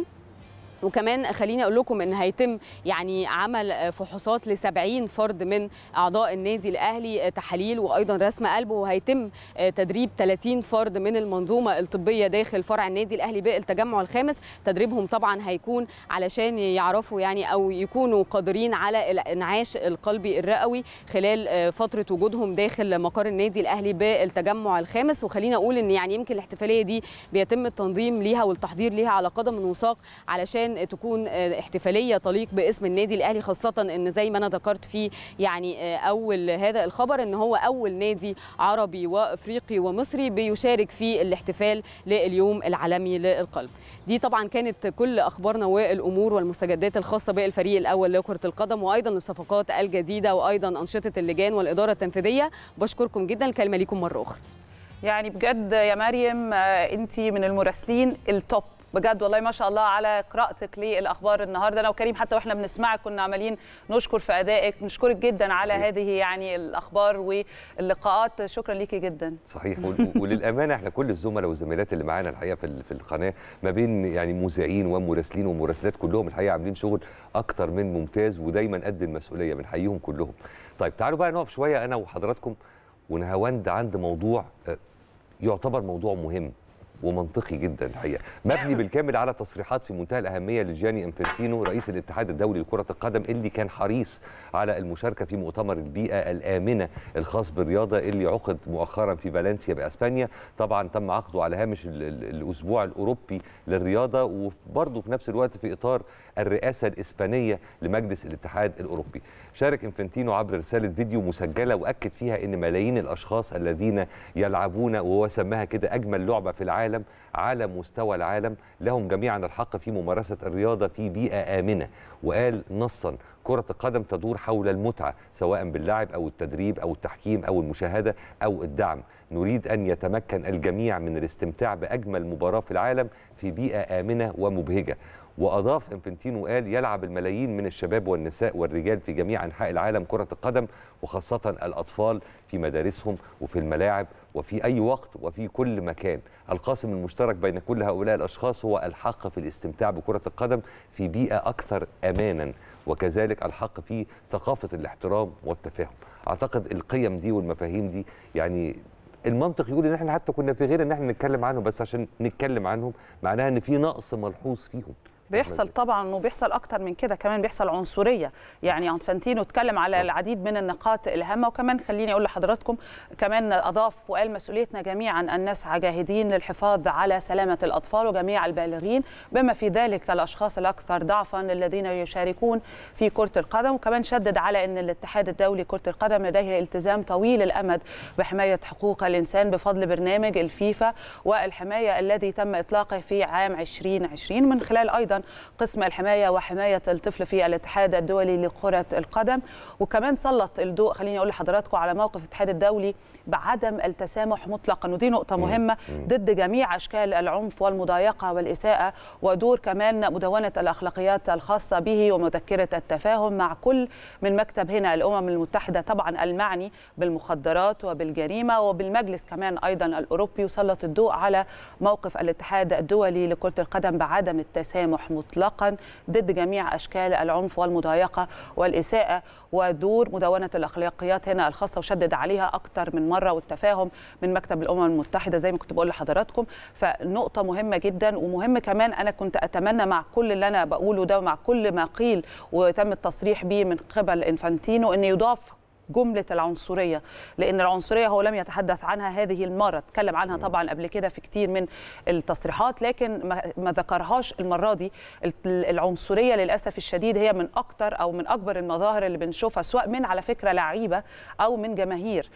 وكمان خليني اقول لكم ان هيتم يعني عمل فحوصات لسبعين فرد من اعضاء النادي الاهلي تحاليل وايضا رسم قلب، وهيتم تدريب ثلاثين فرد من المنظومه الطبيه داخل فرع النادي الاهلي بالتجمع الخامس. تدريبهم طبعا هيكون علشان يعرفوا يعني او يكونوا قادرين على الانعاش القلبي الرئوي خلال فتره وجودهم داخل مقر النادي الاهلي بالتجمع الخامس. وخلينا اقول ان يعني يمكن الاحتفاليه دي بيتم التنظيم ليها والتحضير ليها على قدم وساق علشان علشان تكون احتفاليه تليق باسم النادي الاهلي، خاصه ان زي ما انا ذكرت في يعني اول هذا الخبر ان هو اول نادي عربي وافريقي ومصري بيشارك في الاحتفال لليوم العالمي للقلب. دي طبعا كانت كل اخبارنا والامور والمستجدات الخاصه بالفريق الاول لكره القدم، وايضا الصفقات الجديده وايضا انشطه اللجان والاداره التنفيذيه. بشكركم جدا، الكلمه ليكم مره اخرى. يعني بجد يا مريم انت من المراسلين التوب بجد والله، ما شاء الله على قراءتك للاخبار النهارده. انا وكريم حتى واحنا بنسمعك كنا عمالين نشكر في ادائك، نشكرك جدا على هذه يعني الاخبار واللقاءات. شكرا ليكي جدا. صحيح. وللامانه احنا كل الزملاء والزميلات اللي معانا الحقيقه في في القناه ما بين يعني مذيعين ومراسلين ومراسلات كلهم الحقيقه عاملين شغل اكتر من ممتاز ودايما قد المسؤوليه، بنحييهم كلهم. طيب تعالوا بقى نقف شويه انا وحضراتكم ونهاوند عند موضوع يعتبر موضوع مهم ومنطقي جدا الحقيقه، مبني بالكامل على تصريحات في منتهى الاهميه لجياني انفانتينو رئيس الاتحاد الدولي لكره القدم، اللي كان حريص على المشاركه في مؤتمر البيئه الامنه الخاص بالرياضه اللي عقد مؤخرا في فالنسيا باسبانيا. طبعا تم عقده على هامش الاسبوع الاوروبي للرياضه، وبرضه في نفس الوقت في اطار الرئاسه الاسبانيه لمجلس الاتحاد الاوروبي. شارك انفانتينو عبر رساله فيديو مسجله واكد فيها ان ملايين الاشخاص الذين يلعبون، وهو سماها كده اجمل لعبه في العالم على مستوى العالم، لهم جميعا الحق في ممارسه الرياضه في بيئه امنه. وقال نصا: كرة القدم تدور حول المتعة سواء باللعب أو التدريب أو التحكيم أو المشاهدة أو الدعم. نريد أن يتمكن الجميع من الاستمتاع بأجمل مباراة في العالم في بيئة آمنة ومبهجة. وأضاف انفانتينو قال: يلعب الملايين من الشباب والنساء والرجال في جميع أنحاء العالم كرة القدم، وخاصة الأطفال في مدارسهم وفي الملاعب وفي أي وقت وفي كل مكان. القاسم المشترك بين كل هؤلاء الأشخاص هو الحق في الاستمتاع بكرة القدم في بيئة أكثر أمانا، وكذلك الحق في ثقافة الاحترام والتفاهم. أعتقد القيم دي والمفاهيم دي يعني المنطق يقول ان احنا حتى كنا في غير ان احنا نتكلم عنهم، بس عشان نتكلم عنهم معناها ان في نقص ملحوظ فيهم. بيحصل طبعا، وبيحصل اكتر من كده كمان، بيحصل عنصريه. يعني انفانتينو اتكلم على العديد من النقاط الهامه، وكمان خليني اقول لحضراتكم كمان اضاف وقال: مسؤوليتنا جميعا ان نسعى جاهدين للحفاظ على سلامه الاطفال وجميع البالغين، بما في ذلك الاشخاص الاكثر ضعفا الذين يشاركون في كره القدم. وكمان شدد على ان الاتحاد الدولي لكره القدم لديه التزام طويل الامد بحمايه حقوق الانسان بفضل برنامج الفيفا والحمايه الذي تم اطلاقه في عام ألفين وعشرين من خلال ايضا قسم الحمايه وحمايه الطفل في الاتحاد الدولي لكره القدم. وكمان سلط الضوء خليني اقول لحضراتكم على موقف الاتحاد الدولي بعدم التسامح مطلقا، ودي نقطه مهمه، ضد جميع اشكال العنف والمضايقه والاساءه، ودور كمان مدونه الاخلاقيات الخاصه به ومذكره التفاهم مع كل من مكتب هنا الامم المتحده طبعا المعني بالمخدرات وبالجريمه، وبالمجلس كمان ايضا الاوروبي. وسلط الضوء على موقف الاتحاد الدولي لكره القدم بعدم التسامح مطلقا ضد جميع اشكال العنف والمضايقه والاساءه، ودور مدونه الاخلاقيات هنا الخاصه وشدد عليها اكثر من مره، والتفاهم من مكتب الامم المتحده زي ما كنت بقول لحضراتكم. فنقطه مهمه جدا. ومهم كمان انا كنت اتمنى مع كل اللي انا بقوله ده ومع كل ما قيل وتم التصريح به من قبل انفانتينو ان يضاف جملة العنصرية، لأن العنصرية هو لم يتحدث عنها هذه المرة، تكلم عنها طبعا قبل كده في كتير من التصريحات، لكن ما ذكرهاش المرة دي. العنصرية للأسف الشديد هي من أكتر أو من أكبر المظاهر اللي بنشوفها، سواء من على فكرة لعيبة أو من جماهير.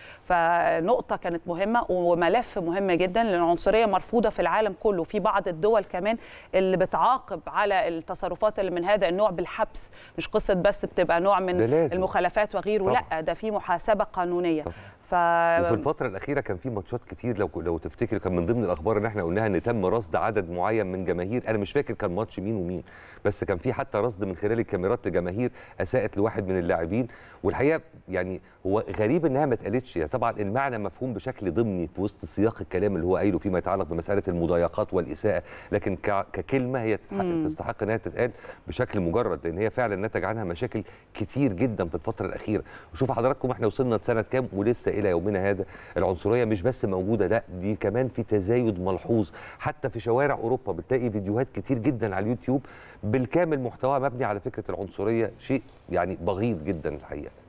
فنقطة كانت مهمة وملف مهم جدا، لأن العنصرية مرفوضة في العالم كله. في بعض الدول كمان اللي بتعاقب على التصرفات اللي من هذا النوع بالحبس، مش قصة بس بتبقى نوع من المخالفات وغيره، لا ده في محاسبه قانونيه. ف... وفي الفتره الاخيره كان في ماتشات كتير، لو لو تفتكر كان من ضمن الاخبار ان احنا قلناها ان تم رصد عدد معين من جماهير، انا مش فاكر كان ماتش مين ومين، بس كان في حتى رصد من خلال الكاميرات لجماهير اساءت لواحد من اللاعبين. والحقيقه يعني هو غريب انها ما اتقالتش، يعني طبعا المعنى مفهوم بشكل ضمني في وسط سياق الكلام اللي هو قايله فيما يتعلق بمساله المضايقات والاساءه، لكن ك... ككلمه هي تستحق انها تتقال بشكل مجرد، لان هي فعلا نتج عنها مشاكل كتير جدا في الفتره الاخيره. وشوفوا حضراتكم احنا وصلنا لسنه كام ولسه الى يومنا هذا العنصريه مش بس موجوده، لا دي كمان في تزايد ملحوظ. حتى في شوارع اوروبا بتلاقي فيديوهات كتير جدا على اليوتيوب بالكامل محتواها مبني على فكره العنصريه، شيء يعني بغيض جدا الحقيقه.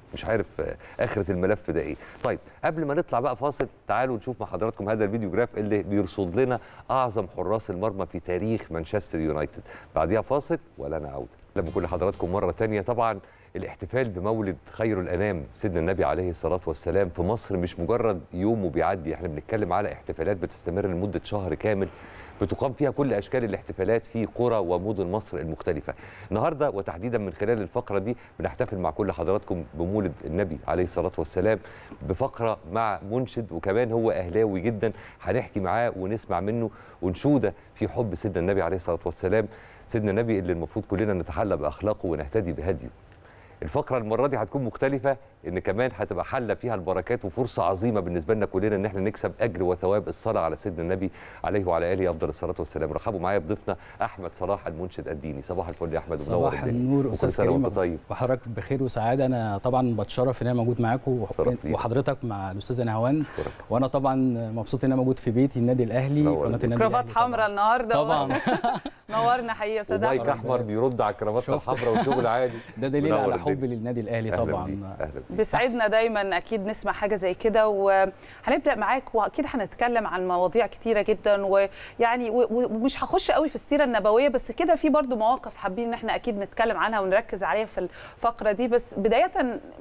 مش عارف اخره الملف ده ايه. طيب قبل ما نطلع بقى فاصل، تعالوا نشوف مع حضراتكم هذا الفيديو جراف اللي بيرصد لنا اعظم حراس المرمى في تاريخ مانشستر يونايتد. بعديها فاصل ولا انا عوده. لما كل حضراتكم مره ثانيه، طبعا الاحتفال بمولد خير الانام سيدنا النبي عليه الصلاه والسلام في مصر مش مجرد يوم وبيعدي، احنا بنتكلم على احتفالات بتستمر لمده شهر كامل بتقام فيها كل اشكال الاحتفالات في قرى ومدن مصر المختلفه. النهارده وتحديدا من خلال الفقره دي بنحتفل مع كل حضراتكم بمولد النبي عليه الصلاه والسلام بفقره مع منشد وكمان هو اهلاوي جدا، هنحكي معاه ونسمع منه ونشوده في حب سيدنا النبي عليه الصلاه والسلام، سيدنا النبي اللي المفروض كلنا نتحلى باخلاقه ونهتدي بهديه. الفقره المره دي هتكون مختلفه، ان كمان هتبقى حله فيها البركات وفرصه عظيمه بالنسبه لنا كلنا ان احنا نكسب اجر وثواب الصلاه على سيدنا النبي عليه وعلى اله افضل الصلاه والسلام. رحبوا معايا بضيفنا احمد صلاح المنشد الديني. صباح الفل يا احمد. صباح النور استاذ كريم، طيب وحضرتك بخير وسعاده. انا طبعا بتشرف ان انا موجود معاكم وحضرتك مع الاستاذه نهاوند، وانا طبعا مبسوط ان انا موجود في بيتي النادي الاهلي قناه النادي الاهلي. كرافات حمراء النهارده طبعا نورنا حقيقه يا استاذ احمد. مايك احمر بيرد على الكرافات الحمراء وشغل عالي. ده دليل على حبي للنادي الاهلي طبعا. بيسعدنا دايما اكيد نسمع حاجه زي كده، وهنبدا معاك واكيد هنتكلم عن مواضيع كتيره جدا، ويعني ومش هخش قوي في السيره النبويه، بس كده في برضو مواقف حابين ان احنا اكيد نتكلم عنها ونركز عليها في الفقره دي. بس بدايه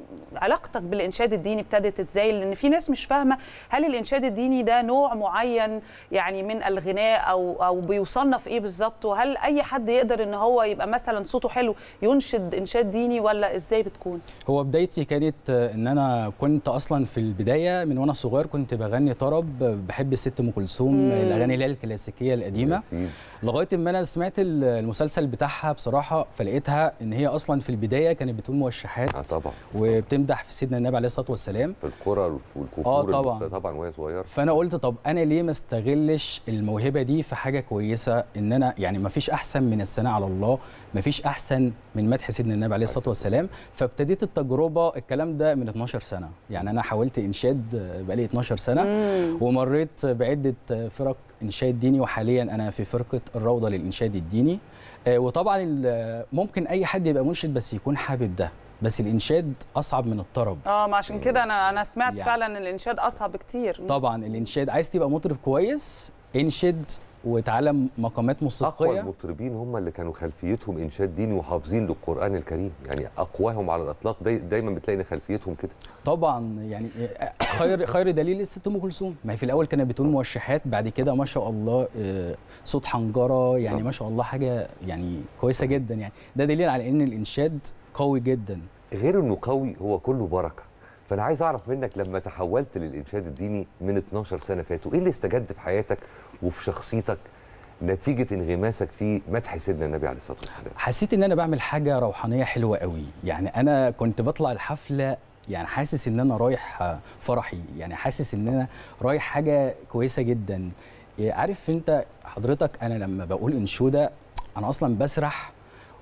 علاقتك بالانشاد الديني ابتدت ازاي؟ لان في ناس مش فاهمه هل الانشاد الديني ده نوع معين يعني من الغناء او او بيصنف ايه بالظبط، وهل اي حد يقدر ان هو يبقى مثلا صوته حلو ينشد انشاد ديني ولا ازاي بتكون؟ هو بدايتي كانت ان انا كنت اصلا في البدايه من وانا صغير كنت بغني طرب، بحب الست ام كلثوم، الاغاني اللي هي الكلاسيكيه القديمه، لغايه ما انا سمعت المسلسل بتاعها بصراحه، فلقيتها ان هي اصلا في البدايه كانت بتقول موشحات آه طبعا وبتمدح في سيدنا النبي عليه الصلاه والسلام في القرى والكفور اه طبعا طبعا وهي صغيره. فانا قلت طب انا ليه ما استغلش الموهبه دي في حاجه كويسه؟ ان انا يعني ما فيش احسن من الثناء على الله، ما فيش احسن من مدح سيدنا النبي عليه الصلاه والسلام. فابتديت التجربه، الكلام ده من اتناشر سنه، يعني انا حاولت انشاد بقالي اتناشر سنه مم. ومريت بعده فرق انشاد ديني، وحاليا انا في فرقه الروضه للانشاد الديني. وطبعا ممكن اي حد يبقى منشد بس يكون حابب ده، بس الانشاد اصعب من الطرب. اه ما عشان كده انا انا سمعت يعني فعلا الانشاد اصعب كتير. طبعا الانشاد عايز تبقى مطرب كويس انشد وتعلم مقامات موسيقيه. اقوى المطربين هم اللي كانوا خلفيتهم انشاد ديني وحافظين للقران الكريم، يعني اقواهم على الاطلاق داي دايما بتلاقي خلفيتهم كده. طبعا يعني خير خير دليل الست ام كلثوم، ما هي في الاول كانت بتقول موشحات، بعد كده ما شاء الله صوت حنجره، يعني ما شاء الله حاجه يعني كويسه جدا. يعني ده دليل على ان الانشاد قوي جدا. غير انه قوي هو كله بركه. فانا عايز اعرف منك لما تحولت للانشاد الديني من اتناشر سنه فاتوا، ايه اللي استجد في حياتك وفي شخصيتك نتيجه انغماسك في مدح سيدنا النبي عليه الصلاه والسلام؟ حسيت ان انا بعمل حاجه روحانيه حلوه قوي، يعني انا كنت بطلع الحفله يعني حاسس ان انا رايح فرحي، يعني حاسس ان انا رايح حاجه كويسه جدا. عارف انت حضرتك، انا لما بقول انشوده انا اصلا بسرح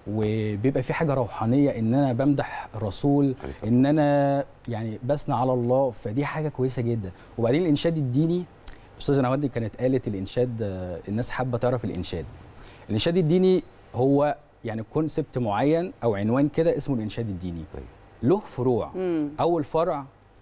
وبيبقى في حاجه روحانيه، ان انا بمدح الرسول، ان انا يعني بثنى على الله، فدي حاجه كويسه جدا. وبعدين الانشاد الديني، استاذه نهاوند كانت قالت الانشاد الناس حابه تعرف الانشاد. الانشاد الديني هو يعني كونسبت معين او عنوان كده اسمه الانشاد الديني، له فروع. مم. اول فرع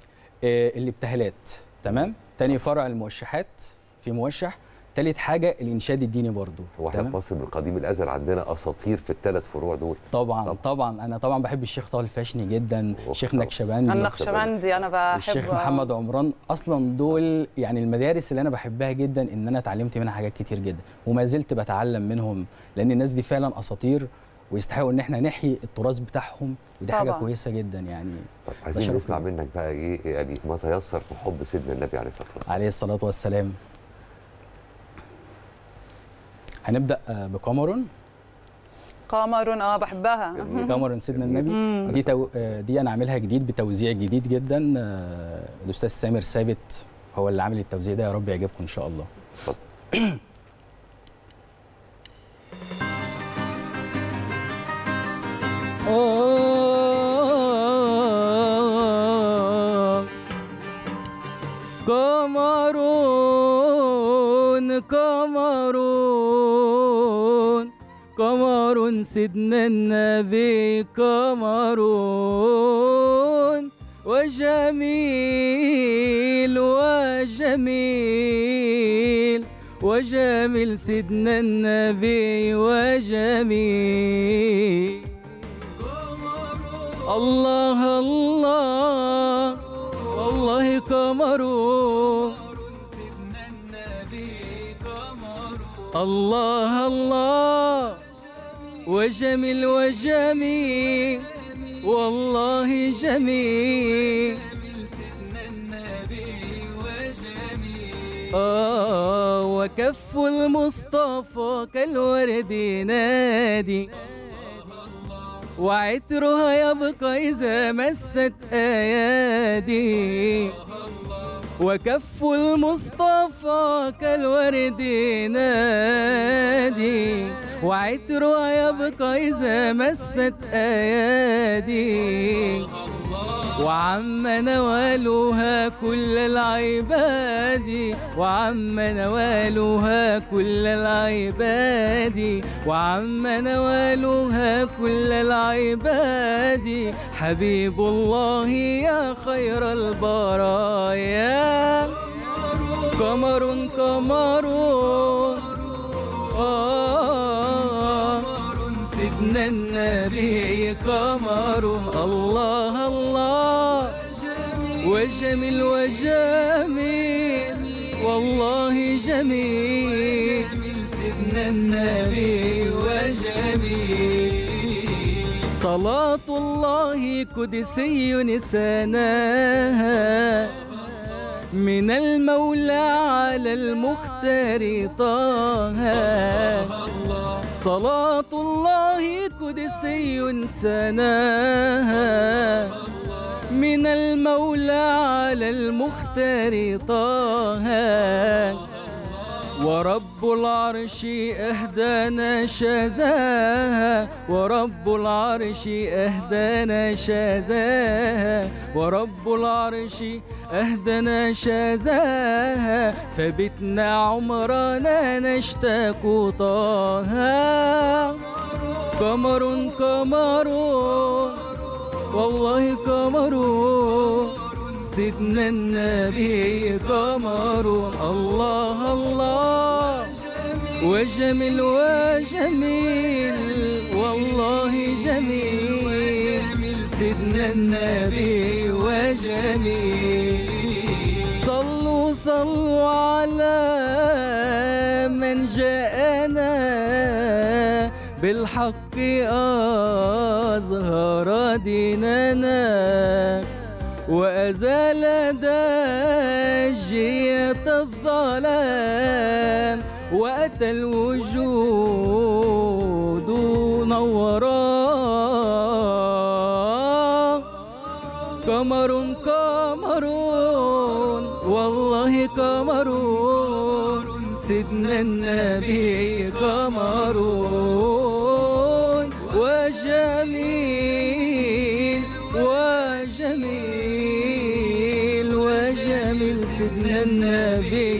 الابتهالات، تمام، تاني فرع الموشحات، في موشح، ثالث حاجه الانشاد الديني برضو. هو احنا في مصر من قديم الازل عندنا اساطير في الثلاث فروع دول. طبعا طبعا, طبعا انا طبعا بحب الشيخ طه الفاشني جدا، الشيخ نكشبندي النكشبندي انا بحبه، الشيخ محمد عمران. اصلا دول يعني المدارس اللي انا بحبها جدا، ان انا اتعلمت منها حاجات كتير جدا وما زلت بتعلم منهم، لان الناس دي فعلا اساطير ويستحقوا ان احنا نحيي التراث بتاعهم، ودي طبعا حاجه كويسه جدا يعني. طب عايزين نسمع منك بقى ايه يعني ما تيسر في حب سيدنا النبي عليه الصلاه والسلام. عليه الصلاه والسلام. هنبدا بقمرون. قمرون اه بحبها. قمرون سيدنا النبي دي تو... دي انا عاملها جديد بتوزيع جديد جدا، الاستاذ سامر ثابت هو اللي عامل التوزيع ده، يا رب يعجبكم ان شاء الله. اتفضل. قمرون قمرون قمرون سيدنا النبي، قمرون وجميل وجميل وجميل سيدنا النبي وجميل. الله الله والله قمرون سيدنا النبي قمرون. الله الله وجميل وجميل والله جميل سيدنا النبي وجميل. آه وكف المصطفى كالورد نادي وعطرها يبقى إذا مست أيادي. وكف المصطفى كالورد نادي وعطرها يبقى إذا مست أيادي. وعم نوالها كل العباد وعم نوالها كل العباد وعم نوالها كل العباد. حبيب الله يا خير البرايا قمر قمر آه سيدنا النبي قمر. الله الله وجميل وجميل والله جميل سيدنا النبي وجميل. صلاة الله قدسي نساناها من المولى على المختار طه. صلاة الله قدسي سناها من المولى على المختار طه. ورب العرش أهدانا شذاها ورب العرش أهدانا شذاها ورب العرش أهدنا شذاها. فبتنا عمرنا نشتاق طه. قمر قمر والله قمر سيدنا النبي قمر. الله الله وجميل وجميل والله جميل سيدنا النبي وجميل. صلوا صلوا على من جاءنا بالحق أظهر ديننا وأزال داجية الظلام وأتى الوجود نورا. قمر قمر والله قمر سيدنا النبي قمر. وجميل وجميل وجميل سيدنا النبي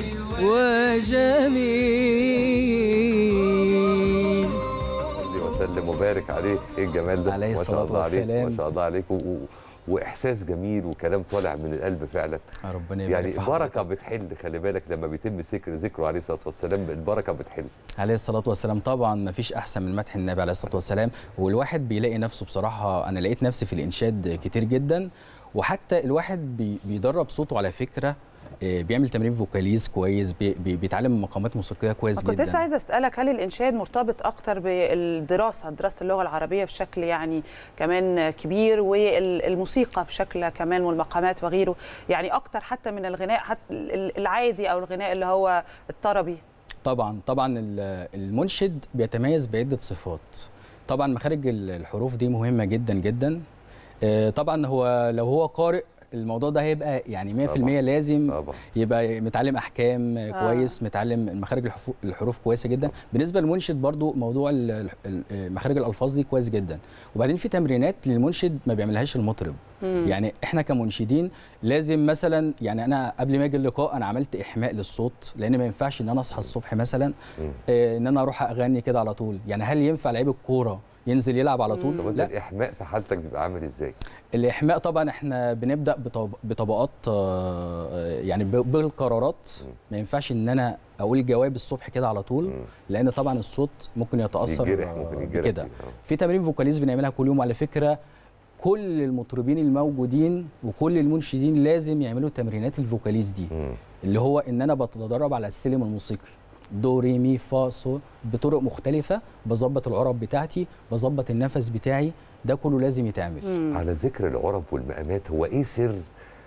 وجميل. وسلم وبارك عليه. ايه الجمال ده عليه الصلاة والسلام. ما شاء الله عليك و... واحساس جميل وكلام طالع من القلب فعلا. ربنا يبارك يعني في بركه بتحل. خلي بالك لما بيتم ذكر ذكره عليه الصلاه والسلام البركه بتحل. عليه الصلاه والسلام. طبعا ما فيش احسن من مدح النبي عليه الصلاه والسلام. والواحد بيلاقي نفسه بصراحه. انا لقيت نفسي في الانشاد كتير جدا. وحتى الواحد بي... بيدرب صوته على فكره. بيعمل تمرين فوكاليز كويس. بي... بيتعلم مقامات موسيقيه كويس جدا. كنت لسه عايزه اسالك هل الانشاد مرتبط اكتر بالدراسه دراسه اللغه العربيه بشكل يعني كمان كبير والموسيقى بشكل كمان والمقامات وغيره يعني اكتر حتى من الغناء حتى العادي او الغناء اللي هو الطربي؟ طبعا طبعا المنشد بيتميز بعده صفات. طبعا مخارج الحروف دي مهمه جدا جدا. طبعا هو لو هو قارئ الموضوع ده هيبقى يعني مية في المية لازم طبعا. يبقى متعلم احكام آه. كويس. متعلم مخارج الحروف كويسه جدا. بالنسبه للمنشد برضو موضوع مخارج الالفاظ دي كويس جدا. وبعدين في تمرينات للمنشد ما بيعملهاش المطرب. مم. يعني احنا كمنشدين لازم مثلا يعني انا قبل ما اجي اللقاء انا عملت احماء للصوت لان ما ينفعش ان انا اصحى الصبح مثلا آه ان انا اروح اغني كده على طول. يعني هل ينفع لعيب الكوره ينزل يلعب على طول. طب لا، الاحماء في حالتك بيبقى عامل ازاي؟ الاحماء طبعا احنا بنبدا بطبقات يعني بالقرارات. ما ينفعش ان انا اقول جواب الصبح كده على طول، لان طبعا الصوت ممكن يتاثر بكده. في تمارين فوكاليز بنعملها كل يوم، على فكره كل المطربين الموجودين وكل المنشدين لازم يعملوا تمرينات الفوكاليز دي، اللي هو ان انا بتدرب على السلم الموسيقي دو ري مي فا صو بطرق مختلفه، بظبط العرب بتاعتي، بظبط النفس بتاعي، ده كله لازم يتعمل. مم. على ذكر العرب والمقامات، هو ايه سر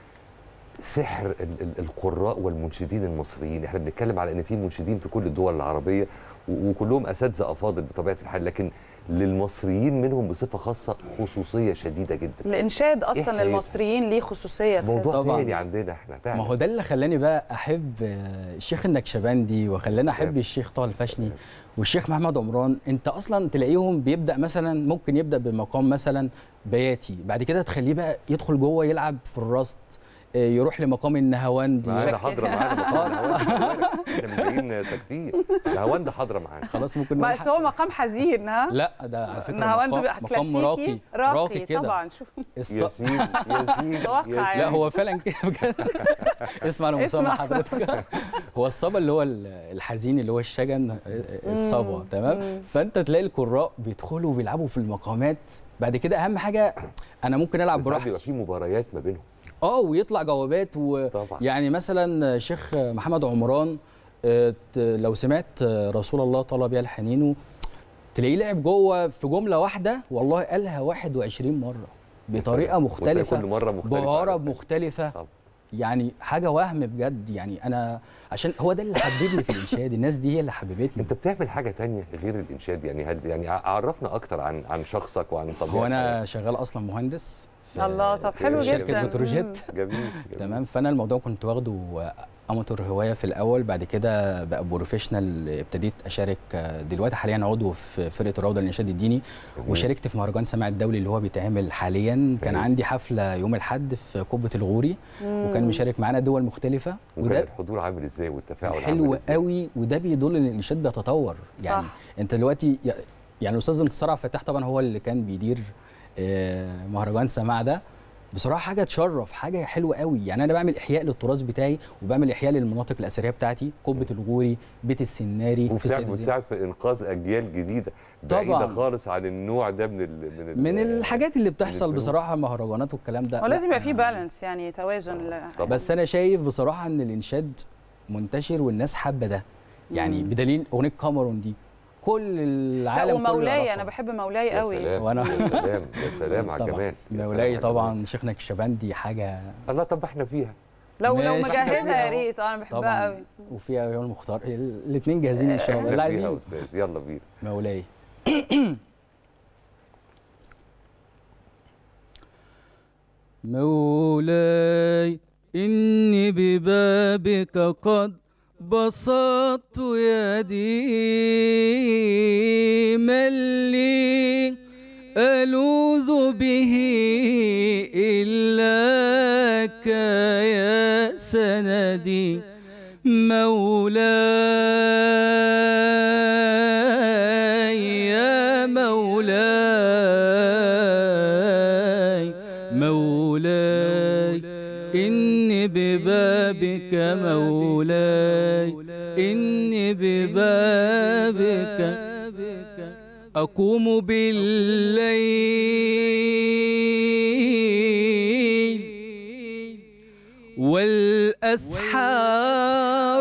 سحر القراء والمنشدين المصريين؟ احنا بنتكلم على ان في منشدين في كل الدول العربيه وكلهم اساتذه افاضل بطبيعه الحال، لكن للمصريين منهم بصفه خاصه خصوصيه شديده جدا. الانشاد اصلا إيه للمصريين ليه خصوصيه، موضوع تاني عندنا احنا فعلا. ما هو ده اللي خلاني بقى احب الشيخ النكشبندي، وخلاني احب الشيخ طه الفاشني والشيخ محمد عمران. انت اصلا تلاقيهم بيبدا مثلا، ممكن يبدا بمقام مثلا بياتي، بعد كده تخليه بقى يدخل جوه يلعب في الرصد، يروح لمقام النهاوند. معانا حاضره معانا مقام النهاوند، احنا مش جايين ساكتين، النهاوند حاضره معانا. خلاص ممكن بس هو مقام حزين. ها لا ده على فكره النهاوند مقام, مقام راقي راقي كده طبعا. شوف الص... يا سيدي يا سيدي لا هو فعلا كده بجد. اسمع لما مسمع حضرتك. هو الصبا اللي هو الحزين اللي هو الشجن الصبا، تمام. فانت تلاقي القراء بيدخلوا وبيلعبوا في المقامات. بعد كده اهم حاجه انا ممكن العب براحتي، بيبقى في مباريات ما بينهم اه ويطلع جوابات و... يعني مثلا شيخ محمد عمران لو سمعت رسول الله طلب يا الحنين، تلاقيه لعب جوه في جمله واحده والله قالها واحد وعشرين مره بطريقه مختلفه، كل مره مختلفه بعرب مختلفه. طبعا. يعني حاجه وهم بجد. يعني انا عشان هو ده اللي حببني في الانشاد، الناس دي هي اللي حببتني. انت بتعمل حاجه تانية غير الانشاد؟ يعني هل يعني عرفنا اكتر عن عن شخصك وعن طبيعتك. هو انا شغال اصلا مهندس الله. طب حلو جدا. شركه بتروجيت. جميل, جميل تمام. فانا الموضوع كنت واخده اماتور هوايه في الاول، بعد كده بقى بروفيشنال. ابتديت اشارك دلوقتي حاليا عضو في فرقه الروضه للانشاد الديني، وشاركت في مهرجان سماع الدولي اللي هو بيتعمل حاليا. كان عندي حفله يوم الاحد في قبه الغوري، وكان مشارك معانا دول مختلفه. وده الحضور عامل ازاي والتفاعل حلو قوي، وده بيدل ان الانشاد بيتطور. يعني صح. انت دلوقتي يعني الاستاذ انتصار عبد الفتاح طبعا هو اللي كان بيدير مهرجان سماع ده. بصراحه حاجه تشرف، حاجه حلوه قوي. يعني انا بعمل احياء للتراث بتاعي، وبعمل احياء للمناطق الاثريه بتاعتي، قبه الغوري، بيت السناري، وبتساعد في انقاذ اجيال جديده بعيده خالص عن النوع ده من ال من, ال من الحاجات اللي بتحصل بصراحه، المهرجانات والكلام ده. ولازم يبقى فيه بالانس، يعني توازن. بس انا شايف بصراحه ان الانشاد منتشر والناس حابه ده. يعني مم. بدليل اغنيه كاميرون دي كل العالم كله. ومولاي انا بحب مولاي قوي. يا سلام وانا يا سلام يا سلام على الجمال. مولاي طبعا شيخنا الكشبندي حاجه. الله. طب احنا فيها لو لو مجهزها يا ريت. انا بحبها قوي. وفيها عيون المختار، الاثنين جاهزين ان شاء الله. اللي عايزين يلا بينا. مولاي. مولاي إني ببابك قد بسطت يدي، من لي ألوذ به إلاك يا سندي. مولاي يا مولاي مولاي إني ببابك مولاي إني ببابك أقوم بالليل والأسحار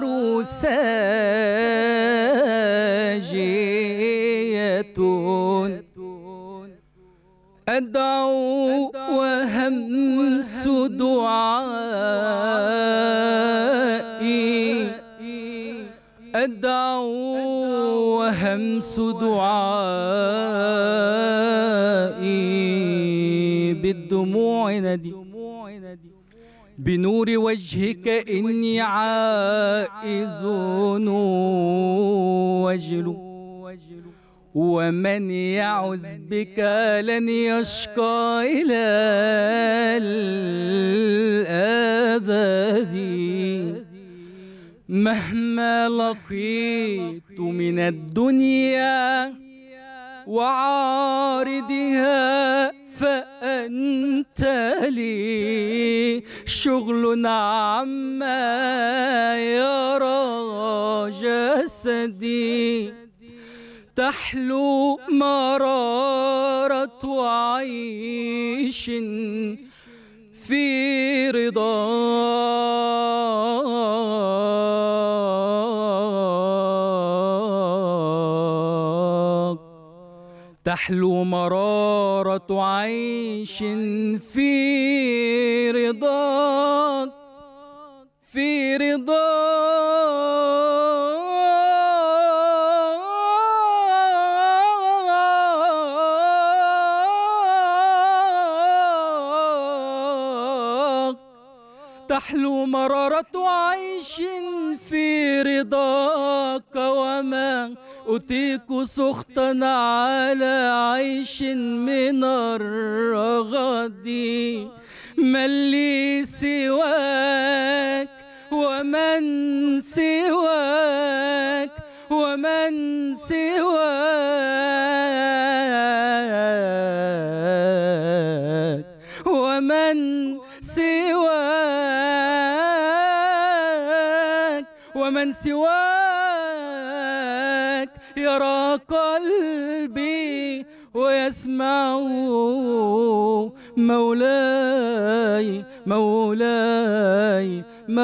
ساجية، أدعو وهمس دعائي، أدعو وهمس دعائي، بالدموع ندي بنور وجهك إني عائز وجل، ومن يعز بك لن يشقى إلى الأبد، مهما لقيت من الدنيا وعارضها فأنت لي شغل عما يرى جسدي تحلو مرارة عيش في رضاك تحلو مرارة عيش في رضاك في رضاك تحلو مرارة عيش في رضاك وما أتيك سخطا على عيش من الرغد من لي سواك ومن سواك ومن سواك ومن سواك ومن سواك يرى قلبي ويسمع مولاي مولاي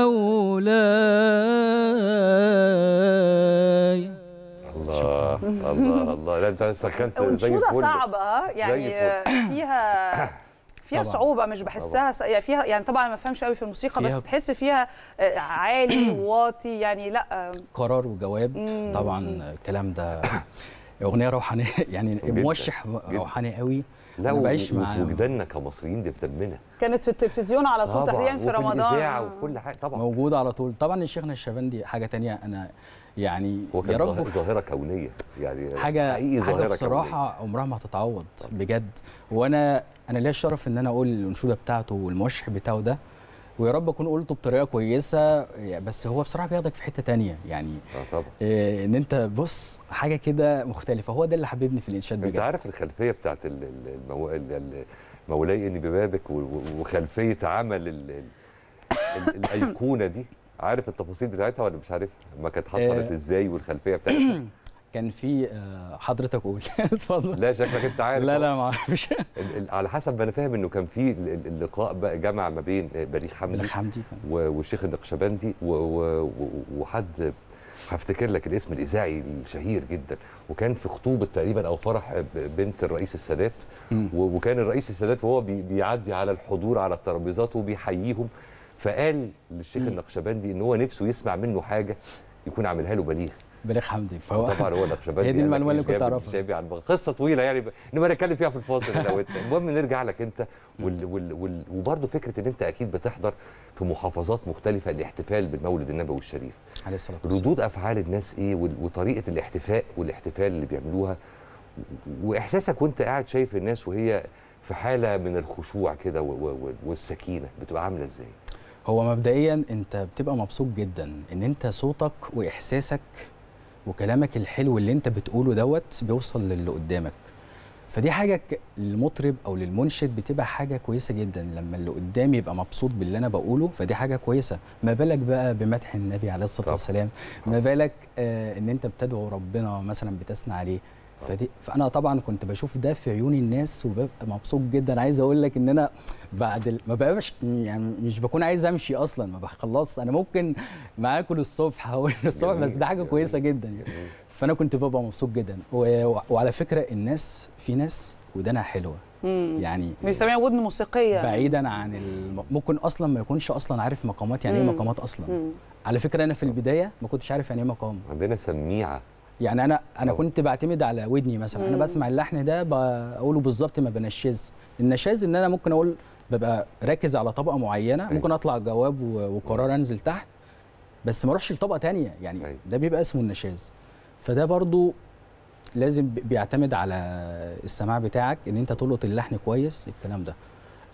مولاي. الله الله الله. لا انت سخنت زي الفل. صعبه ها يعني فيها فيها طبعاً. صعوبه مش بحسها س... يعني فيها يعني طبعا ما بفهمش قوي في الموسيقى بس تحس فيها عالي وواطي يعني لا قرار وجواب. مم. طبعا الكلام ده اغنيه روحانيه يعني موشح روحاني قوي. لا بعيش مع وجداننا كمصريين دي في دمنا. كانت في التلفزيون على طول تحديدا في رمضان وفي الاذاعه وكل حاجه طبعا موجوده على طول. طبعا الشيخنا الشبندي حاجه تانية انا يعني يا رب ظاهره كونيه يعني حاجه حاجه بصراحه عمرها ما هتتعوض بجد. وانا انا ليا الشرف ان انا اقول الانشوده بتاعته والموشح بتاعه ده ويا رب اكون قلته بطريقه كويسه بس هو بصراحه بياخدك في حته تانية يعني اه طبعا إيه ان انت بص حاجه كده مختلفه. هو ده اللي حببني في الانشاد بجد. انت عارف الخلفيه بتاعت المو... مولاي اني ببابك وخلفيه عمل ال... ال... الايقونه دي عارف التفاصيل بتاعتها ولا مش عارفها؟ ما كانت حصلت آه ازاي والخلفيه بتاعتها؟ كان في حضرتك قول اتفضل. لا شكلك انت عارف. لا لا ما اعرفش. على حسب ما انا فاهم انه كان في اللقاء بقى جمع ما بين بليغ حمدي بليغ حمدي والشيخ النقشبندي وحد هفتكر لك الاسم الاذاعي الشهير جدا وكان في خطوبه تقريبا او فرح بنت الرئيس السادات وكان الرئيس السادات وهو بيعدي على الحضور على الترابيزات وبيحييهم فقال للشيخ النقشبندي ان هو نفسه يسمع منه حاجه يكون عاملها له بليغ بليغ حمدي. فهو طبعا هو النقشبندي. هي دي المعلومه اللي كنت اعرفها. قصه طويله يعني نبقى نتكلم فيها في الفاصل انا وانت. المهم نرجع لك انت وال وال وال وبرده فكره ان انت اكيد بتحضر في محافظات مختلفه الاحتفال بالمولد النبوي الشريف. عليه الصلاه والسلام. ردود افعال الناس ايه وطريقه الاحتفاء والاحتفال اللي بيعملوها واحساسك وانت قاعد شايف الناس وهي في حاله من الخشوع كده والسكينه بتبقى عامله ازاي؟ هو مبدئيا انت بتبقى مبسوط جدا ان انت صوتك واحساسك وكلامك الحلو اللي انت بتقوله دوت بيوصل للي قدامك. فدي حاجه للمطرب او للمنشد بتبقى حاجه كويسه جدا لما اللي قدامي يبقى مبسوط باللي انا بقوله فدي حاجه كويسه. ما بالك بقى بمدح النبي عليه الصلاه والسلام. ما بالك آه ان انت بتدعو ربنا مثلا بتثنى عليه. فدي فانا طبعا كنت بشوف ده في عيون الناس وببقى مبسوط جدا. عايز اقول لك ان انا بعد ما بقاش يعني مش بكون عايز امشي اصلا ما بخلص انا ممكن ما اكل الصبح او الصبح بس ده حاجه كويسه جدا. فانا كنت ببقى مبسوط جدا وعلى فكره الناس في ناس ودانها حلوه يعني بيسميها ودن موسيقيه بعيدا عن الم... ممكن اصلا ما يكونش اصلا عارف مقامات يعني ايه مقامات اصلا. مم. على فكره انا في البدايه ما كنتش عارف يعني ايه مقام. عندنا سميعه يعني انا انا أوه. كنت بعتمد على ودني مثلا. مم. انا بسمع اللحن ده بقوله بالظبط ما بنشز. النشاز ان انا ممكن اقول ببقى راكز على طبقه معينه أي. ممكن اطلع جواب وقرار انزل تحت بس ما اروحش لطبقه ثانيه يعني أي. ده بيبقى اسمه النشاز. فده برضو لازم بيعتمد على السماع بتاعك ان انت تلقط اللحن كويس الكلام ده.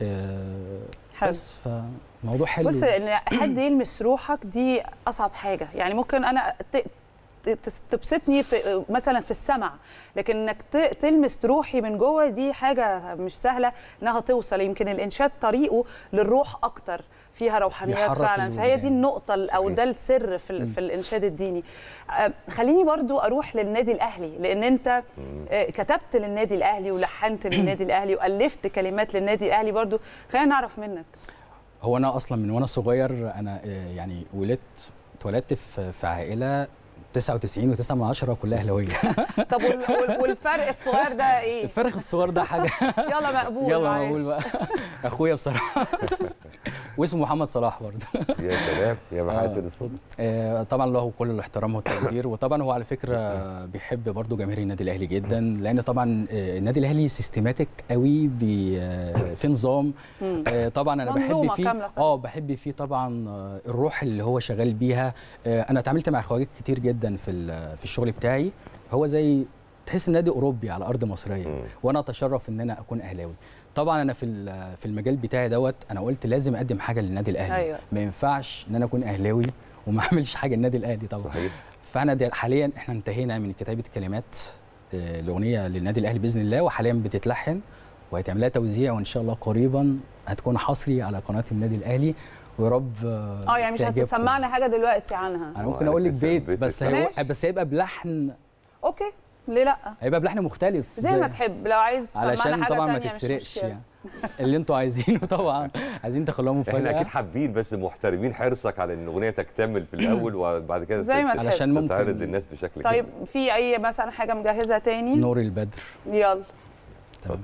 أه بس فموضوع حلو. بص ان حد يلمس روحك دي اصعب حاجه يعني ممكن انا تبسطني في مثلا في السمع، لكن انك تلمس روحي من جوه دي حاجه مش سهله انها توصل. يمكن الانشاد طريقه للروح اكتر، فيها روحانيات فعلا، فهي دي النقطه او ده السر في, في الانشاد الديني. خليني برضو اروح للنادي الاهلي، لان انت كتبت للنادي الاهلي ولحنت للنادي الاهلي والفت كلمات للنادي الاهلي، برضو خلينا نعرف منك. هو انا اصلا من وانا صغير انا يعني ولدت اتولدت في عائله تسعة وتسعين وتسعة من عشرة كلها اهلاويه. طب والفرق الصغير ده ايه؟ الفرق الصغير ده حاجه يلا مقبول. يلا مقبول بقى. اخويا بصراحه واسمه محمد صلاح برضه. يا سلام يا محاسن الصدق. آه طبعا له كل الاحترام والتقدير، وطبعا هو على فكره بيحب برضه جماهير النادي الاهلي جدا، لان طبعا النادي الاهلي سيستماتيك قوي في نظام. آه طبعا انا بحب فيه اه بحب فيه طبعا الروح اللي هو شغال بيها. آه انا اتعاملت مع خواجات كتير جدا في في الشغل بتاعي، هو زي تحس النادي اوروبي على ارض مصريه، وانا اتشرف ان انا اكون اهلاوي. طبعا انا في في المجال بتاعي دوت انا قلت لازم اقدم حاجه للنادي الاهلي. أيوة. ما ينفعش ان انا اكون اهلاوي وما اعملش حاجه للنادي الاهلي طبعا. صحيح. فانا حاليا احنا انتهينا من كتابه كلمات الاغنيه للنادي الاهلي باذن الله، وحاليا بتتلحن وهيتعمل لها توزيع، وان شاء الله قريبا هتكون حصري على قناه النادي الاهلي، ويا رب اه يعني مش هتسمعنا حاجه دلوقتي عنها. انا ممكن اقول لك بيت بس هي بس هيبقى بلحن. اوكي ليه لا؟ هيبقى بلحن مختلف زي ما تحب، لو عايز تسمعنا حاجه علشان طبعا ما تانية تتسرقش يعني. اللي انتوا عايزينه طبعا عايزين تخلوها مفاجاه. احنا اكيد حابين بس محترمين حرصك على ان الاغنيه تكتمل في الاول وبعد كده زي ما علشان ممكن تتعرض للناس بشكل طيب كده. في اي مثلا حاجه مجهزه تاني؟ نور البدر. يلا تمام.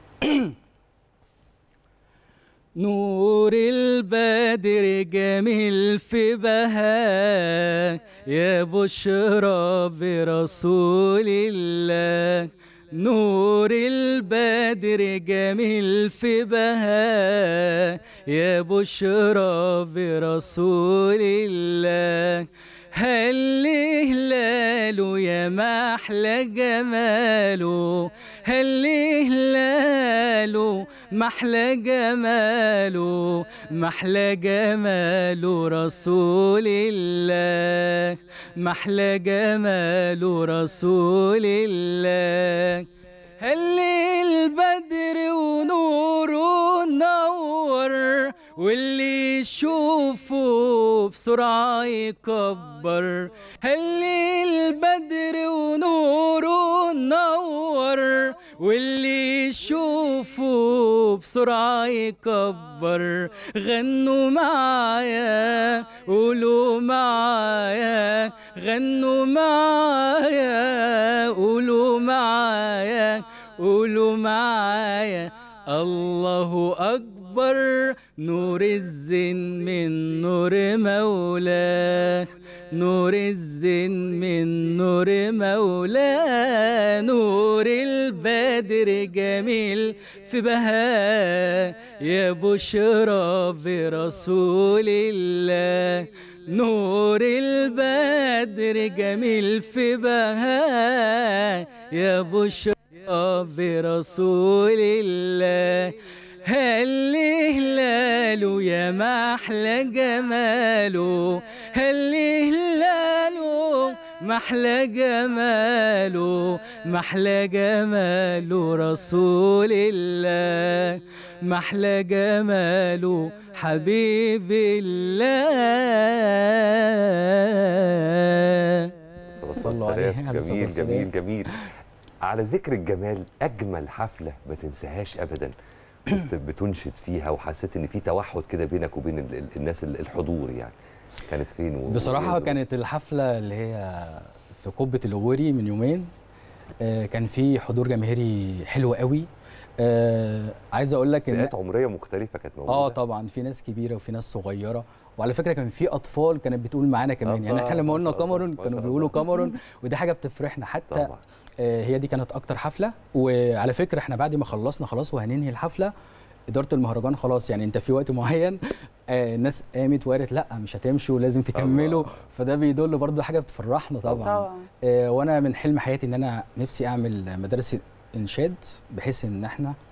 نور البدر جميل في بهاء، يا بشرى برسول الله. نور البدر جميل في بهاء، يا بشرى برسول الله. هل هلاله يا محلى جماله، هل هلاله محلى جماله، محلى جماله رسول الله، محلى جماله رسول الله. هل البدر ونوره نور، واللي يشوفه بسرعة يكبر. هل البدر ونوره نور، واللي يشوفه بسرعة يكبر. غنوا معايا قولوا معايا، غنوا معايا قولوا معايا، قولوا معايا الله أكبر. نور الزين من نور مولاه، نور الزين من نور مولاه. نور البدر جميل في بهاء، يا بشرى برسول الله. نور البدر جميل في بهاء، يا بشرى برسول الله. هل هلاله يا محلى جماله، هل هلاله محلى جماله، محلى جماله رسول الله، محلى جماله حبيب الله. صلى الله عليه. جميل جميل جميل. على ذكر الجمال، اجمل حفله ما تنساهاش ابدا كنت بتنشد فيها وحسيت ان في توحد كده بينك وبين الناس الحضور، يعني كانت فين؟ بصراحه كانت الحفله اللي هي في قبه الغوري من يومين. آه كان في حضور جماهيري حلو قوي. آه عايز اقول لك ان فئات عمريه مختلفه كانت موجوده. اه طبعا في ناس كبيره وفي ناس صغيره، وعلى فكره كان في اطفال كانت بتقول معانا كمان. يعني احنا لما قلنا كاميرون كانوا بيقولوا كاميرون، ودي حاجه بتفرحنا حتى. طبعا. هي دي كانت اكتر حفله. وعلى فكره احنا بعد ما خلصنا خلاص وهننهي الحفله، اداره المهرجان خلاص يعني انت في وقت معين الناس قامت وقالت لا مش هتمشوا لازم تكملوا. فده بيدل برضو حاجه بتفرحنا طبعا. طبعا. وانا من حلم حياتي ان انا نفسي اعمل مدارس انشاد، بحيث ان احنا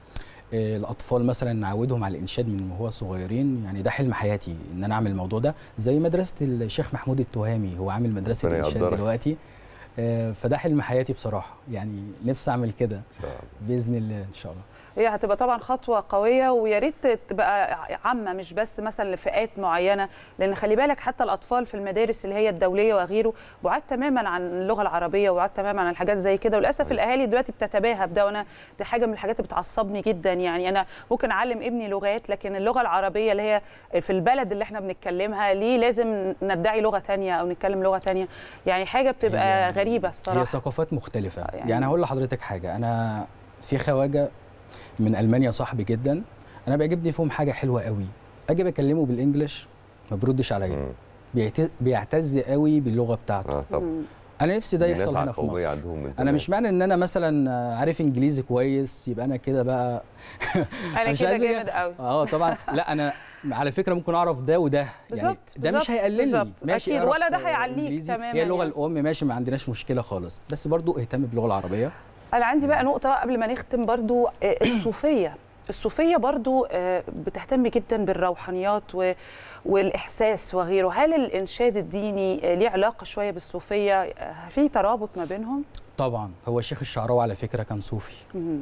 الاطفال مثلا نعودهم على الانشاد من وهو صغيرين، يعني ده حلم حياتي ان انا اعمل الموضوع ده، زي مدرسه الشيخ محمود التهامي، هو عامل مدرسه انشاد دلوقتي. فده حلم حياتي بصراحه، يعني نفسي اعمل كده باذن الله ان شاء الله. هي هتبقى طبعا خطوه قويه، ويا ريت تبقى عامه مش بس مثلا لفئات معينه، لان خلي بالك حتى الاطفال في المدارس اللي هي الدوليه وغيره بعاد تماما عن اللغه العربيه وبعاد تماما عن الحاجات زي كده، وللاسف الاهالي دلوقتي بتتباهى بده، وانا دي حاجه من الحاجات اللي بتعصبني جدا. يعني انا ممكن اعلم ابني لغات، لكن اللغه العربيه اللي هي في البلد اللي احنا بنتكلمها ليه لازم ندعي لغه ثانيه او نتكلم لغه ثانيه؟ يعني حاجه بتبقى غريبه الصراحه. هي ثقافات مختلفه. يعني, يعني هقول لحضرتك حاجه، انا في خواجه من المانيا صاحبي جدا، انا بيعجبني فيهم حاجه حلوه قوي، اجي بكلمه بالانجلش ما بيردش عليا، بيعتز, بيعتز قوي باللغه بتاعته. اه طبعا. انا نفسي ده يحصل هنا في مصر. انا مش معنى ان انا مثلا عارف انجليزي كويس يبقى انا كده بقى انا كده جامد قوي. اه طبعا لا، انا على فكره ممكن اعرف ده وده، يعني ده مش هيقللني ماشي اكيد، ولا ده هيعليك تماما. هي اللغه الام ماشي، ما عندناش مشكله خالص، بس برضو اهتم باللغه العربيه. أنا عندي بقى نقطة قبل ما نختم برضو، الصوفية الصوفية برضو بتهتم جدا بالروحانيات والإحساس وغيره، هل الإنشاد الديني ليه علاقة شوية بالصوفية؟ في ترابط ما بينهم؟ طبعا. هو الشيخ الشعراوي على فكرة كان صوفي،